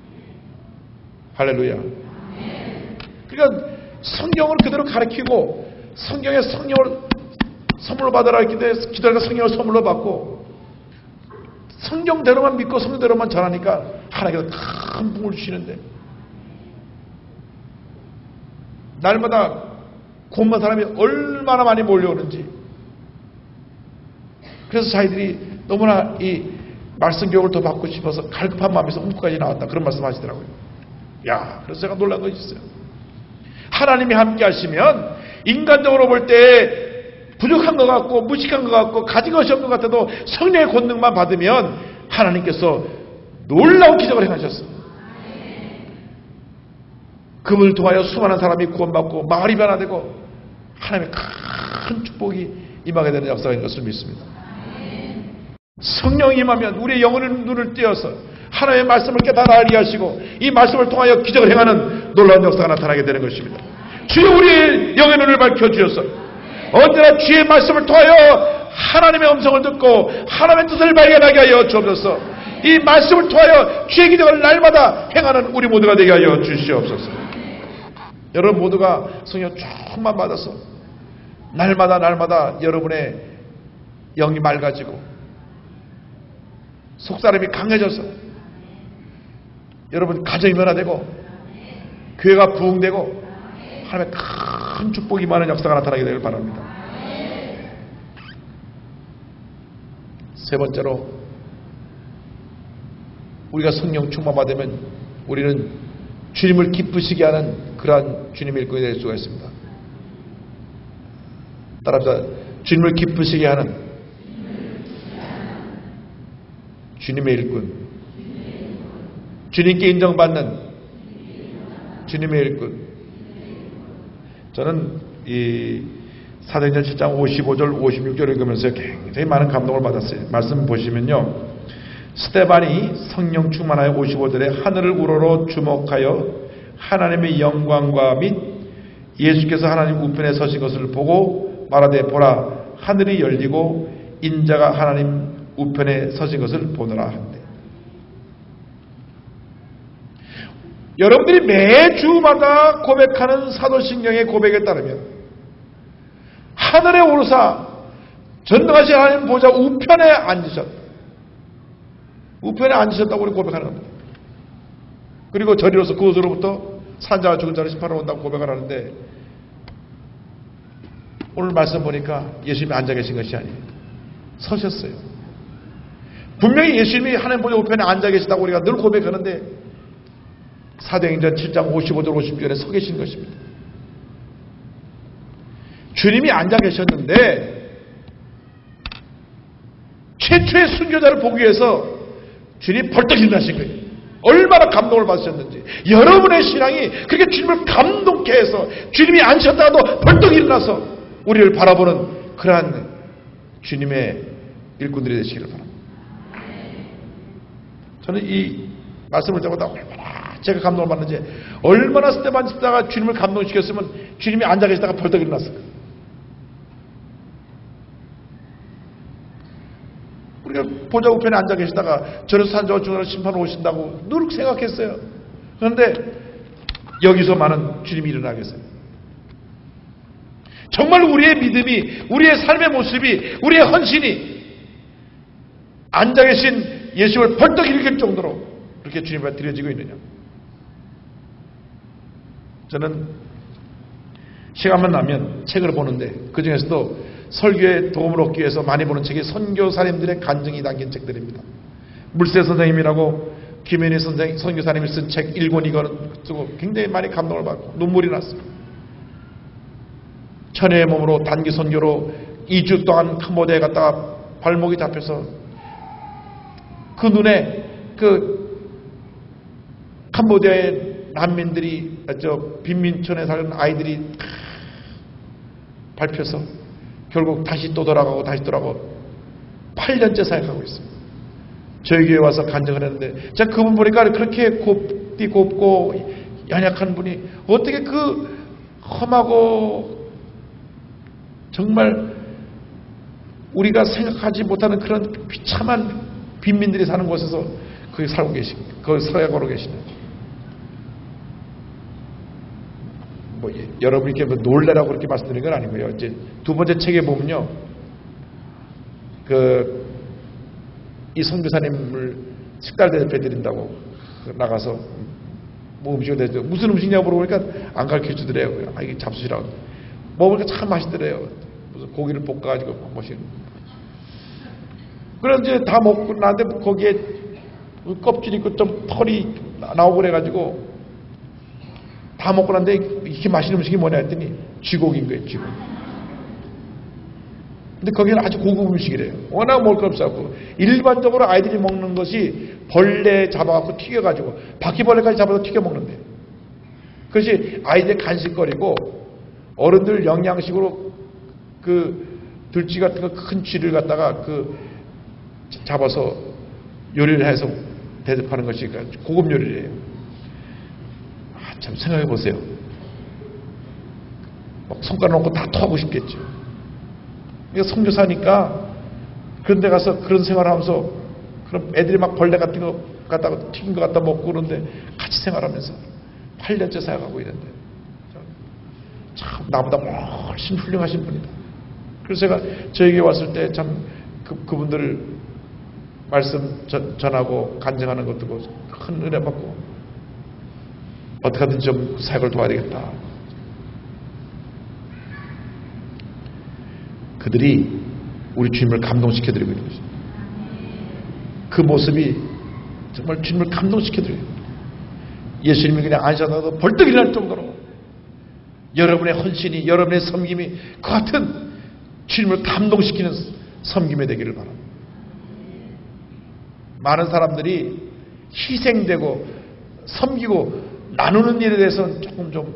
할렐루야. 그러니까 성경을 그대로 가르치고 성경의 성령을 선물로 받아라 했기 때문에 기도하니까 성령을 선물로 받고 성경대로만 믿고 성경대로만 전하니까 하나님께서 큰 복을 주시는데 날마다 곤만 사람이 얼마나 많이 몰려오는지. 그래서 자기들이 너무나 이 말씀 교육을 더 받고 싶어서 갈급한 마음에서 홍콩까지 나왔다. 그런 말씀 하시더라고요. 그래서 제가 놀란 것이 있어요. 하나님이 함께 하시면 인간적으로 볼 때 부족한 것 같고 무식한 것 같고 가진 것이 없는 것 같아도 성령의 권능만 받으면 하나님께서 놀라운 기적을 행하셨어요. 그분을 통하여 수많은 사람이 구원받고 마을이 변화되고 하나님의 큰 축복이 임하게 되는 역사가 있는 것을 믿습니다. 성령이 임하면 우리의 영혼의 눈을 띄어서 하나님의 말씀을 깨달아 알게 하시고 이 말씀을 통하여 기적을 행하는 놀라운 역사가 나타나게 되는 것입니다. 주여 우리의 영의 눈을 밝혀주셔서 언제나 주의 말씀을 통하여 하나님의 음성을 듣고 하나님의 뜻을 발견하게 하여 주옵소서. 이 말씀을 통하여 주의 기적을 날마다 행하는 우리 모두가 되게 하여 주시옵소서. 여러분 모두가 성령 충만 받아서 날마다 여러분의 영이 맑아지고 속사람이 강해져서 여러분 가정이 변화되고 교회가 부흥되고 하나님의 큰 축복이 많은 역사가 나타나게 되길 바랍니다. 세 번째로 우리가 성령 충만받으면 우리는 주님을 기쁘시게 하는 그러한 주님의 일꾼이 될 수가 있습니다. 따라합시다. 주님을 기쁘시게 하는 주님의 일꾼, 주님께 인정받는 주님의 일꾼. 저는 이 사도행전 7장 55절 56절을 읽으면서 굉장히 많은 감동을 받았어요. 말씀 보시면요, 스데반이 성령 충만하여 55절에 하늘을 우러러 주목하여 하나님의 영광과 및 예수께서 하나님 우편에 서신 것을 보고 말하되 보라 하늘이 열리고 인자가 하나님 우편에 서신 것을 보노라 한대. 여러분들이 매주마다 고백하는 사도신경의 고백에 따르면 하늘에 오르사 전능하신 하나님 보좌 우편에 앉으셨다. 우편에 앉으셨다고 우리 고백하는 겁니다. 그리고 저리로서 그곳으로부터 산자와 죽은 자를 심판하러 온다고 고백을 하는데 오늘 말씀 보니까 예수님이 앉아 계신 것이 아니에요. 서셨어요. 분명히 예수님이 하나님 보좌 우편에 앉아 계시다고 우리가 늘 고백하는데 사도행전 7장 55절 56절에 서 계신 것입니다. 주님이 앉아 계셨는데 최초의 순교자를 보기 위해서 주님이 벌떡 일어나신 거예요. 얼마나 감동을 받으셨는지. 여러분의 신앙이 그렇게 주님을 감동케 해서 주님이 앉으셨다가도 벌떡 일어나서 우리를 바라보는 그러한 주님의 일꾼들이 되시기를 바랍니다. 저는 이 말씀을 듣고다 얼마나 제가 감동을 받는지, 얼마나 스데반 집사가 주님을 감동시켰으면 주님이 앉아 계시다가 벌떡 일어났을까. 우리가 보좌 우편에 앉아 계시다가 저래서 산자와 죽은 자를 심판하러 오신다고 늘 생각했어요. 그런데 여기서만은 주님이 일어나겠어요. 정말 우리의 믿음이, 우리의 삶의 모습이, 우리의 헌신이 앉아 계신 예수를 벌떡 일으킬 정도로 그렇게 주님 앞에 드려지고 있느냐. 저는 시간만 나면 책을 보는데 그 중에서도 설교에 도움을 얻기 위해서 많이 보는 책이 선교사님들의 간증이 담긴 책들입니다. 물세 선생님이라고 김현희 선교사님이 쓴 책 1권 2권을 쓰고 굉장히 많이 감동을 받고 눈물이 났어요. 천혜의 몸으로 단기 선교로 2주 동안 캄보디아에 갔다가 발목이 잡혀서 그 눈에 그 캄보디아의 난민들이 빈민촌에 사는 아이들이 밟혀서 결국 다시 또 돌아가고 다시 돌아가고 8년째 사역하고 있습니다. 저희 교회에 와서 간증을 했는데 제가 그분 보니까 그렇게 곱고 연약한 분이 어떻게 그 험하고 정말 우리가 생각하지 못하는 그런 비참한 빈민들이 사는 곳에서 거기 살고 계십니까? 거기 서약하고 계시는지. 여러분이 이렇게 놀래라고 그렇게 말씀드린 건 아니고요. 이제 두 번째 책에 보면요, 이 선교사님을 식달 대접해 드린다고 나가서 뭐 음식을 대접, 무슨 음식냐고 물어보니까 안 가르쳐 주더래요. 이게 잡수시라고. 먹으니까 참 맛있더래요. 무슨 고기를 볶아가지고 먹으시는. 그래서 이제 다 먹고 나는데 거기에 껍질이 있고 좀 털이 나오고 그래가지고 다 먹고 났는데 이렇게 맛있는 음식이 뭐냐 했더니 쥐고기인 거예요. 쥐고기. 근데 거기는 아주 고급 음식이래요. 워낙 먹을 거 없어갖고 일반적으로 아이들이 먹는 것이 벌레 잡아갖고 튀겨가지고 바퀴벌레까지 잡아서 튀겨 먹는데 그것이 아이들 간식거리고 어른들 영양식으로 그 들쥐 같은 거 큰 쥐를 갖다가 그 잡아서 요리를 해서 대접하는 것이 고급 요리예요. 참 생각해 보세요. 막 손가락 놓고 다 토하고 싶겠죠. 그러니까 선교사니까 그런 데 가서 그런 생활을 하면서 그럼 애들이 막 벌레 같은 거 갖다가 튀긴 거 갖다 먹고 그러는데 같이 생활하면서 8년째 생활하고 있는데 참 나보다 훨씬 훌륭하신 분이다. 그래서 제가 저에게 왔을 때 참 그분들을 말씀 전하고 간증하는 것도 큰 은혜 받고 어떻게 하든지 좀 사역을 도와야 되겠다. 그들이 우리 주님을 감동시켜드리고 있는 것입니다. 그 모습이 정말 주님을 감동시켜드려요. 예수님이 그냥 앉아서도 벌떡 일어날 정도로 여러분의 헌신이, 여러분의 섬김이 그 같은 주님을 감동시키는 섬김이 되기를 바랍니다. 많은 사람들이 희생되고 섬기고 나누는 일에 대해서는 조금 좀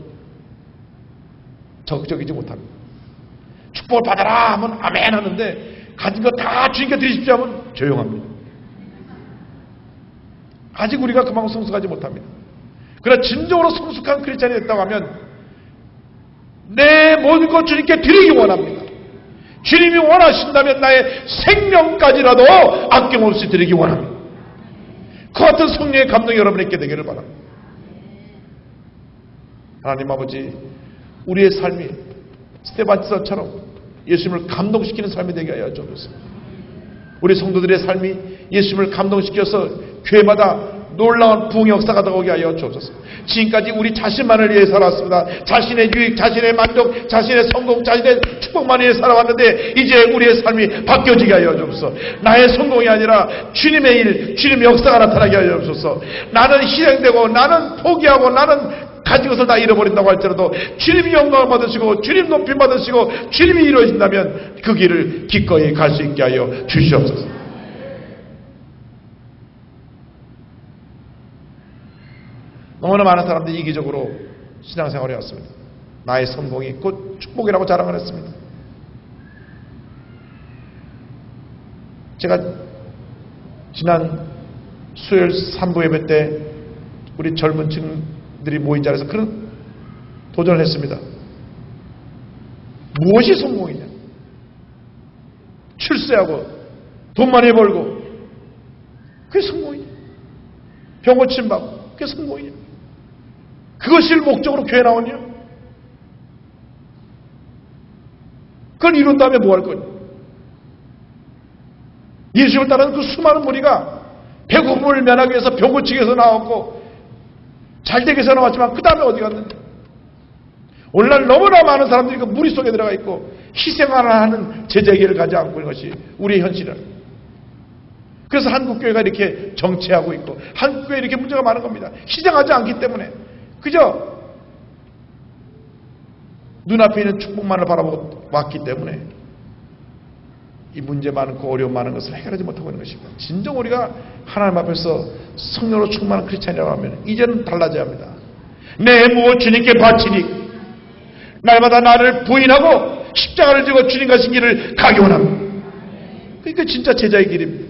적극적이지 못합니다. 축복을 받아라 하면 아멘 하는데 가진 거 다 주님께 드리십시오 하면 조용합니다. 아직 우리가 그만큼 성숙하지 못합니다. 그러나 진정으로 성숙한 크리스찬이 됐다고 하면 내 모든 것 주님께 드리기 원합니다. 주님이 원하신다면 나의 생명까지라도 아낌없이 드리기 원합니다. 그 같은 성령의 감동이 여러분에게 되기를 바랍니다. 하나님 아버지, 우리의 삶이 스테반처럼 예수님을 감동시키는 삶이 되게 하여 주옵소서. 우리 성도들의 삶이 예수님을 감동시켜서 교회마다 놀라운 부흥의 역사가 나오게 하여 주옵소서. 지금까지 우리 자신만을 위해 살았습니다. 자신의 유익, 자신의 만족, 자신의 성공, 자신의 축복만을 위해 살아왔는데 이제 우리의 삶이 바뀌어지게 하여 주옵소서. 나의 성공이 아니라 주님의 일, 주님의 역사가 나타나게 하여 주옵소서. 나는 희생되고 나는 포기하고 나는 가진 것을 다 잃어버린다고 할지라도 주님이 영광을 받으시고 주님 높임 받으시고 주님이 이루어진다면 그 길을 기꺼이 갈 수 있게 하여 주시옵소서. 너무나 많은 사람들이 이기적으로 신앙생활을 해왔습니다. 나의 성공이 곧 축복이라고 자랑을 했습니다. 제가 지난 수요일 3부 예배 때 우리 젊은 층들이 모인 자리에서 그런 도전을 했습니다. 무엇이 성공이냐? 출세하고 돈 많이 벌고 그게 성공이냐? 병 고침받고 그게 성공이냐? 그것을 목적으로 교회 나오냐? 그걸 이룬 다음에 뭐 할 거냐? 예수를 따르는 그 수많은 무리가 배고픔을 면하기 위해서 병 고치기 위해서 나왔고 잘되기 위해서 나왔지만 그 다음에 어디 갔느냐? 오늘날 너무나 많은 사람들이 그 무리 속에 들어가 있고 희생하는 제자기를 가지 않고 있는 것이 우리의 현실이라. 그래서 한국교회가 이렇게 정체하고 있고 한국교회에 이렇게 문제가 많은 겁니다. 희생하지 않기 때문에 그저 눈앞에 있는 축복만을 바라보고 왔기 때문에 이 문제 많고 어려움 많은 것을 해결하지 못하고 있는 것입니다. 진정 우리가 하나님 앞에서 성령으로 충만한 크리스찬이라고 하면 이제는 달라져야 합니다. 내 무엇 주님께 바치니 날마다 나를 부인하고 십자가를 지고 주님과 신 길을 가기 원합니다. 그러니까 진짜 제자의 길입니다.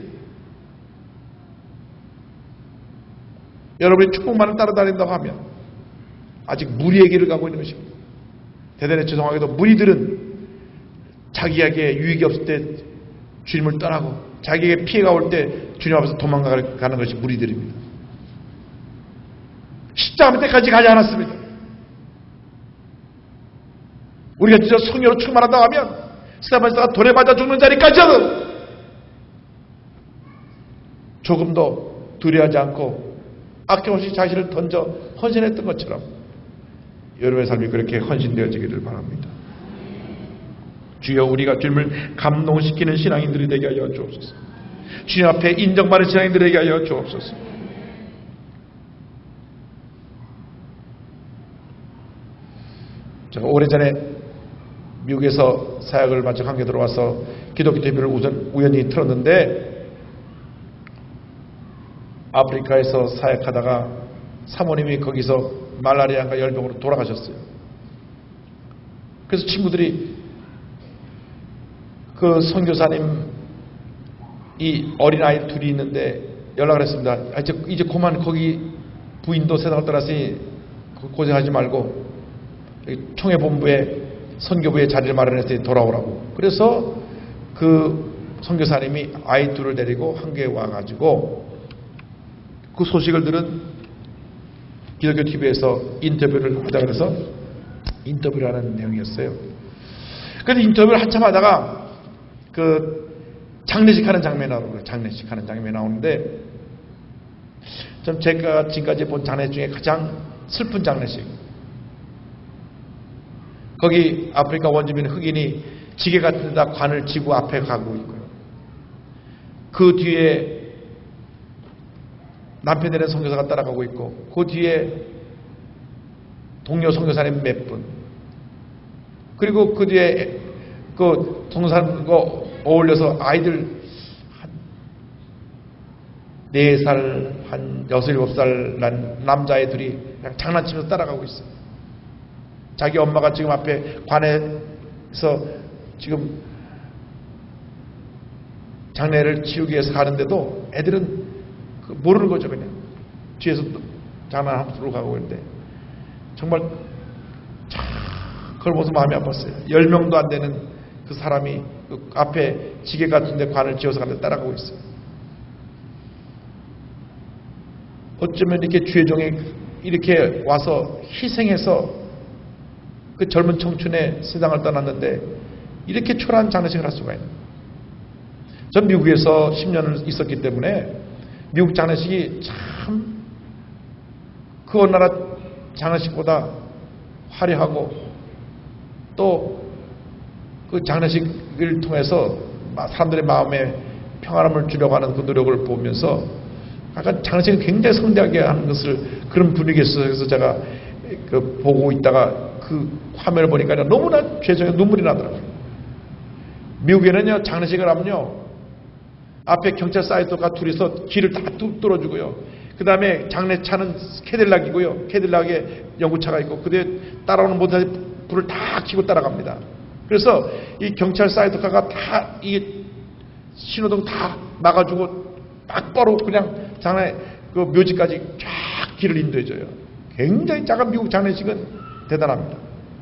여러분이 축복만을 따라다닌다고 하면 아직 무리의 길을 가고 있는 것입니다. 대단히 죄송하게도 무리들은 자기에게 유익이 없을 때 주님을 떠나고 자기에게 피해가 올 때 주님 앞에서 도망가는 것이 무리들입니다. 십자가 밑에까지 가지 않았습니다. 우리가 진짜 성령으로 충만하다고 하면 스테반스가 돌에 맞아 죽는 자리까지는 조금도 두려워하지 않고 아낌없이 자신을 던져 헌신했던 것처럼 여러분의 삶이 그렇게 헌신되어지기를 바랍니다. 주여 우리가 주님을 감동시키는 신앙인들이 되게 하여 주옵소서. 주님 앞에 인정받는 신앙인들이 되게 하여 주옵소서. 제가 오래전에 미국에서 사역을 마쳐 한국에 들어와서 기독교 TV를 우연히 틀었는데 아프리카에서 사역하다가 사모님이 거기서 말라리아인가 열병으로 돌아가셨어요. 그래서 친구들이 그 선교사님 이 어린아이 둘이 있는데 연락을 했습니다. 이제 그만 거기 부인도 세상을 떠났으니 고생하지 말고 총회본부에 선교부에 자리를 마련했으니 돌아오라고. 그래서 그 선교사님이 아이 둘을 데리고 한국에 와가지고 그 소식을 들은 기독교 TV에서 인터뷰를 하자 그래서 인터뷰를 하는 내용이었어요. 그래서 인터뷰를 한참 하다가 그 장례식 하는 장면이 나오고요. 장례식 하는 장면이 나오는데 좀 제가 지금까지 본 장례식 중에 가장 슬픈 장례식. 거기 아프리카 원주민 흑인이 지게 같은 데다 관을 지고 앞에 가고 있고요. 그 뒤에 남편이라는 선교사가 따라가고 있고 그 뒤에 동료 선교사님 몇 분, 그리고 그 뒤에 그 선교사님과 어울려서 아이들 한 4살, 한 6, 7살 난 남자애들이 그냥 장난치면서 따라가고 있어요. 자기 엄마가 지금 앞에 관에서 지금 장례를 치우기 위해서 가는데도 애들은 모르는 거죠. 그냥 뒤에서 장난하면서 가고 있는데 정말 그걸 보면서 마음이 아팠어요. 10명도 안 되는 그 사람이 그 앞에 지게 같은 데 관을 지어서 가는데 따라가고 있어요. 어쩌면 이렇게 주의 종이 이렇게 와서 희생해서 그 젊은 청춘의 세상을 떠났는데 이렇게 초라한 장례식을 할 수가 있는. 전 미국에서 10년을 있었기 때문에 미국 장례식이 참 그 어느 나라 장례식보다 화려하고 또 그 장례식을 통해서 사람들의 마음에 평안함을 주려고 하는 그 노력을 보면서 약간 장례식을 굉장히 성대하게 하는 것을 그런 분위기에서 제가 그 보고 있다가 그 화면을 보니까 너무나 죄송해서 눈물이 나더라고요. 미국에는요 장례식을 하면요 앞에 경찰 사이드가 둘이서 길을 다 뚫어주고요. 그 다음에 장례차는 캐딜락이고요. 캐딜락에 연구차가 있고 그 뒤에 따라오는 모든 불을 다 켜고 따라갑니다. 그래서 이 경찰 사이드카가 다 이 신호등 다 막아주고 막바로 그냥 장례 그 묘지까지 쫙 길을 인도해줘요. 굉장히 작은 미국 장례식은 대단합니다.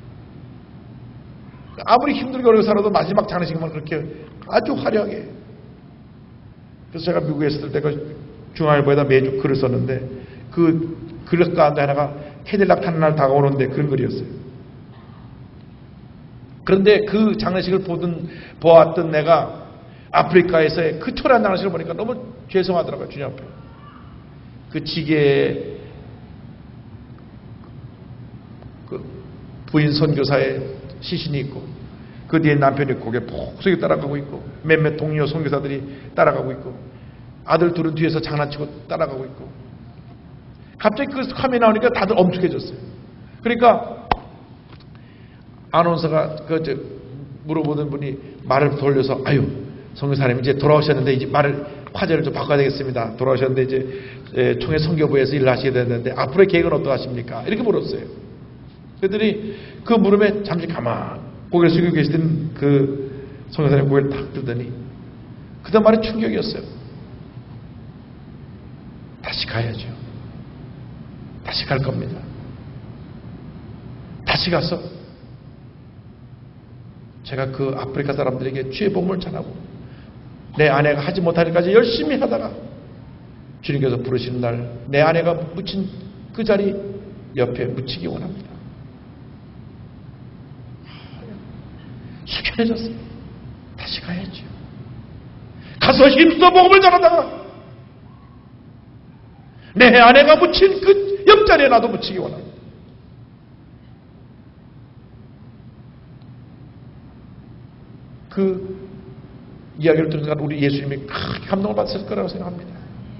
아무리 힘들게 어려워 살아도 마지막 장례식만 그렇게 아주 화려하게. 그래서 제가 미국에 있을 때 그 중앙일보에다 매주 글을 썼는데 그 글 가운데 하나가 캐딜락 타는 날 다가오는데 그런 글이었어요. 그런데 그 장례식을 보았던 내가 아프리카에서의 그 초라한 장례식을 보니까 너무 죄송하더라고요. 주님 앞에. 그 지게에 그 부인 선교사의 시신이 있고 그 뒤에 남편이 고개 푹 숙여 따라가고 있고 몇몇 동료 선교사들이 따라가고 있고 아들 둘은 뒤에서 장난치고 따라가고 있고 갑자기 그 화면이 나오니까 다들 엄숙해졌어요. 그러니까 아나운서가 물어보던 분이 말을 돌려서 아유 선교사님 이제 돌아오셨는데 이제 화제를 좀 바꿔야 되겠습니다. 돌아오셨는데 이제 총회 선교부에서 일을 하셔야 되는데 앞으로의 계획은 어떠하십니까? 이렇게 물었어요. 그랬더니 그 물음에 잠시 가만 고개를 숙이고 계시던 그 선교사님 고개를 탁 들더니 그다음 말이 충격이었어요. 다시 가야죠. 다시 갈 겁니다. 다시 가서 제가 그 아프리카 사람들에게 주의 복음을 전하고 내 아내가 하지 못할 일까지 열심히 하다가 주님께서 부르시는 날 내 아내가 묻힌 그 자리 옆에 묻히기 원합니다. 숙연해졌어요. 다시 가야죠. 가서 힘써 복음을 전하다가 내 아내가 묻힌 그 옆자리에 나도 묻히기 원합니다. 그 이야기를 들은 순간 우리 예수님이 크게 감동을 받으실 거라고 생각합니다.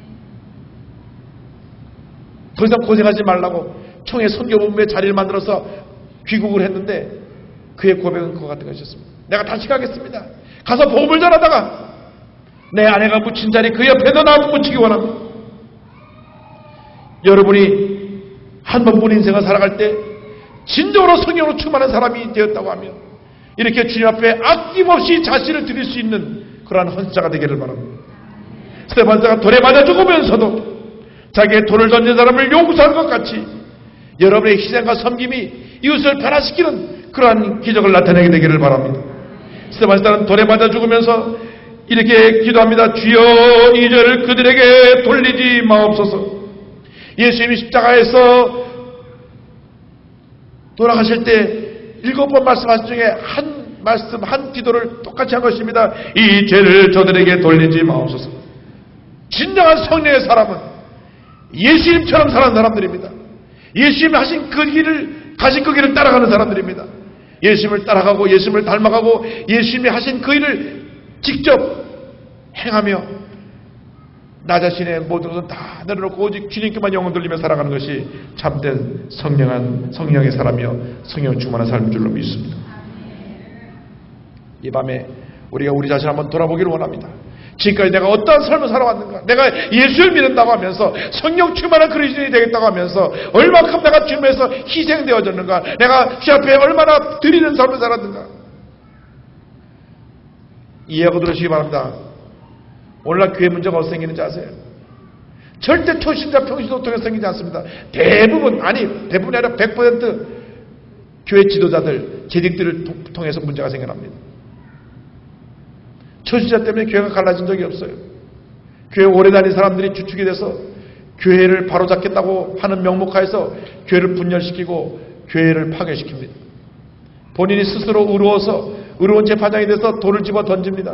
더 이상 고생하지 말라고 총회 선교본부에 자리를 만들어서 귀국을 했는데 그의 고백은 그와 같은 것이었습니다. 내가 다시 가겠습니다. 가서 복음을 전하다가 내 아내가 묻힌 자리 그 옆에도 나도 묻히기 원합니다. 여러분이 한 번뿐 인생을 살아갈 때 진정으로 성령으로 충만한 사람이 되었다고 하면 이렇게 주님 앞에 아낌없이 자신을 드릴 수 있는 그러한 헌사가 되기를 바랍니다. 스데반자가 돌에 맞아 죽으면서도 자기의 돌을 던진 사람을 용서한 것 같이 여러분의 희생과 섬김이 이웃을 변화시키는 그러한 기적을 나타내게 되기를 바랍니다. 스데반자는 돌에 맞아 죽으면서 이렇게 기도합니다. 주여 이 죄를 그들에게 돌리지 마옵소서. 예수님이 십자가에서 돌아가실 때 7번 말씀하신 중에 한 말씀, 한 기도를 똑같이 한 것입니다. 이 죄를 저들에게 돌리지 마옵소서. 진정한 성령의 사람은 예수님처럼 사는 사람들입니다. 예수님이 하신 그 길을, 가신 그 길을 따라가는 사람들입니다. 예수님을 따라가고 예수님을 닮아가고 예수님이 하신 그 일을 직접 행하며 나 자신의 모든 것은 다 내려놓고 오직 주님께만 영혼 돌리며 살아가는 것이 참된 성령의 사람이며 성령 충만한 삶인 줄로 믿습니다. 이 밤에 우리가 우리 자신을 한번 돌아보기를 원합니다. 지금까지 내가 어떠한 삶을 살아왔는가? 내가 예수를 믿는다고 하면서 성령 충만한 그리스도인이 되겠다고 하면서 얼마큼 내가 주님에서 희생되어졌는가? 내가 주 앞에 얼마나 드리는 삶을 살았는가? 이해하고 들으시기 바랍니다. 오늘날 교회 문제가 어디서 생기는지 아세요? 절대 초신자 평신도 통해서 생기지 않습니다. 대부분이 아니라 100% 교회 지도자들, 재직들을 통해서 문제가 생겨납니다. 초신자 때문에 교회가 갈라진 적이 없어요. 교회 오래 다닌 사람들이 주축이 돼서 교회를 바로잡겠다고 하는 명목하에서 교회를 분열시키고 교회를 파괴시킵니다. 본인이 스스로 의로운 재판장이 돼서 돌을 집어 던집니다.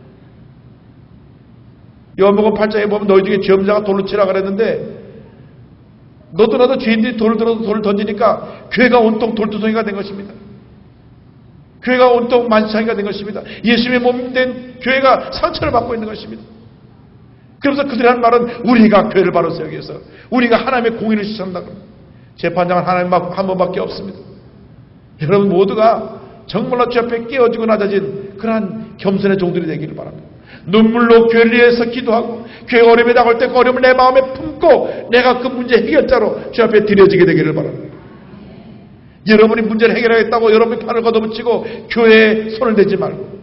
요한복음 8장에 보면 너희 중에 죄 없는 자가 돌로 치라 그랬는데 너도 나도 죄인들이 돌을 들어서 돌을 던지니까 교회가 온통 돌투성이가 된 것입니다. 교회가 온통 만시창이가 된 것입니다. 예수님의 몸 된 교회가 상처를 받고 있는 것입니다. 그러면서 그들이 하는 말은 우리가 교회를 바로 세우기 위해서 우리가 하나님의 공의를 실천한다고. 재판장은 하나님 한 번밖에 없습니다. 여러분 모두가 정말로 주 앞에 깨어지고 낮아진 그러한 겸손의 종들이 되기를 바랍니다. 눈물로 교회를 위해서 기도하고 교회 어려움에 나갈 때 그 어려움을 내 마음에 품고 내가 그 문제 해결자로 주 앞에 드려지게 되기를 바랍니다. 여러분이 문제를 해결하겠다고 여러분이 팔을 걷어붙이고 교회에 손을 대지 말고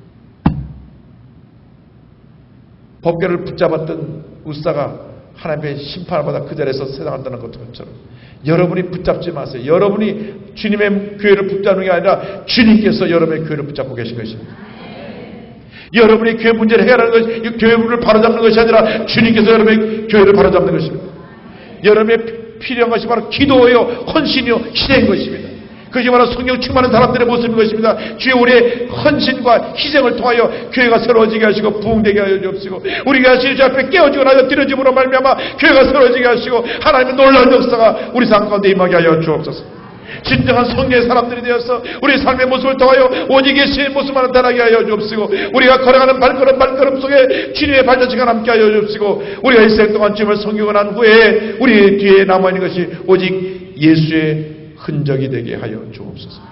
법궤를 붙잡았던 우사가 하나님의 심판을 받아 그 자리에서 세상을 떠난 것처럼 여러분이 붙잡지 마세요. 여러분이 주님의 교회를 붙잡는 게 아니라 주님께서 여러분의 교회를 붙잡고 계신 것입니다. 여러분이 교회 문제를 해결하는 것이 교회 문을 바로잡는 것이 아니라 주님께서 여러분의 교회를 바로잡는 것입니다. 여러분의 필요한 것이 바로 기도요, 헌신이요, 희생인 것입니다. 그것이 바로 성령 충만한 사람들의 모습인 것입니다. 주의 우리의 헌신과 희생을 통하여 교회가 새로워지게 하시고 부흥되게 하여 주옵시고 우리가 주 앞에 깨어지고 나서 드려짐으로 말미암아 교회가 새로워지게 하시고 하나님의 놀라운 역사가 우리 삶 가운데 임하게 하여 주옵소서. 진정한 성령의 사람들이 되어서 우리 삶의 모습을 통하여 오직 예수의 모습만 나타나게 하여 주옵시고 우리가 걸어가는 발걸음 속에 주님의 발자취가 남게 하여 주옵시고 우리가 일생 동안 주님을 섬기고 난 후에 우리 뒤에 남아있는 것이 오직 예수의 흔적이 되게 하여 주옵소서.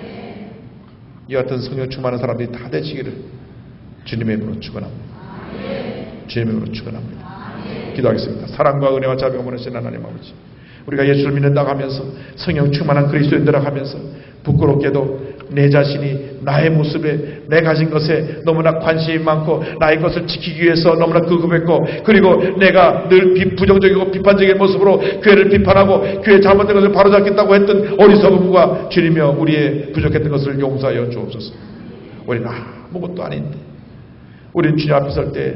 이 같은 성령 충만한 사람들이 다 되시기를 주님의 이름으로 축원합니다. 주님의 이름으로 축원합니다. 기도하겠습니다. 사랑과 은혜와 자비가 많으신 하나님 아버지, 우리가 예수를 믿는다고 하면서 성령 충만한 그리스도인들이라고 하면서 부끄럽게도 내 자신이 나의 모습에 내 가진 것에 너무나 관심이 많고 나의 것을 지키기 위해서 너무나 급급했고 그리고 내가 늘 부정적이고 비판적인 모습으로 교회를 비판하고 교회 잘못된 것을 바로잡겠다고 했던 어리석음과 주님이여 우리의 부족했던 것을 용서하여 주옵소서. 우리는 아무것도 아닌데 우리는 주님 앞에 설 때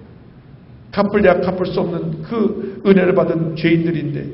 갚을래야 갚을 수 없는 그 은혜를 받은 죄인들인데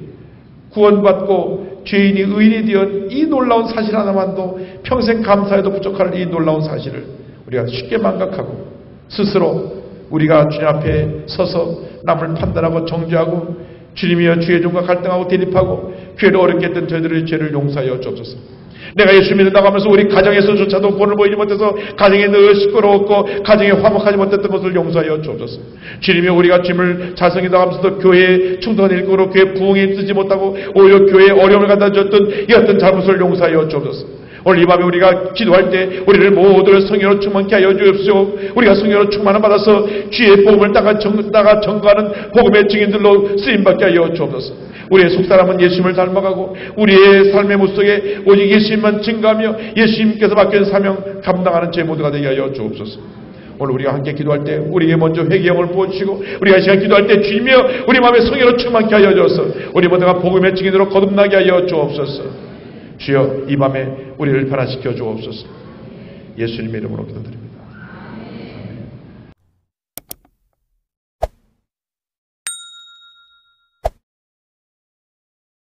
구원받고 죄인이 의인이 되었 이 놀라운 사실 하나만도 평생 감사해도 부족할 이 놀라운 사실을 우리가 쉽게 망각하고 스스로 우리가 주님 앞에 서서 남을 판단하고 정죄하고 주님이여 주의 종과 갈등하고 대립하고 교회를 어렵게 했던 저희들의 죄를 용서하여 주옵소서. 내가 예수 믿는다고 하면서 우리 가정에서조차도 본을 보이지 못해서 가정에 늘 시끄러웠고 가정에 화목하지 못했던 것을 용서하여 주옵소서. 주님이 우리가 주님을 자성이다 하면서도 교회에 충성한 일꾼으로 교회 부흥에 쓰지 못하고 오히려 교회에 어려움을 갖다 줬던 이 어떤 잘못을 용서하여 주옵소서. 오늘 이 밤에 우리가 기도할 때 우리를 모두를 성령으로 충만케 하여 주옵시오. 우리가 성령으로 충만을 받아서 주의 복음을 따가 전가하는 복음의 증인들로 쓰임받게 하여 주옵소서. 우리의 속사람은 예수님을 닮아가고 우리의 삶의 모습 속에 오직 예수님만 증가하며 예수님께서 맡긴 사명 감당하는 제 모두가 되게 하여 주옵소서. 오늘 우리가 함께 기도할 때 우리에게 먼저 회개의 영을 부어주시고 우리가 이 시간 기도할 때 주이며 우리 마음의 성의로 충만케 하여 주옵소서. 우리 모두가 복음의 증인으로 거듭나게 하여 주옵소서. 주여 이 밤에 우리를 변화시켜 주옵소서. 예수님의 이름으로 기도드립니다.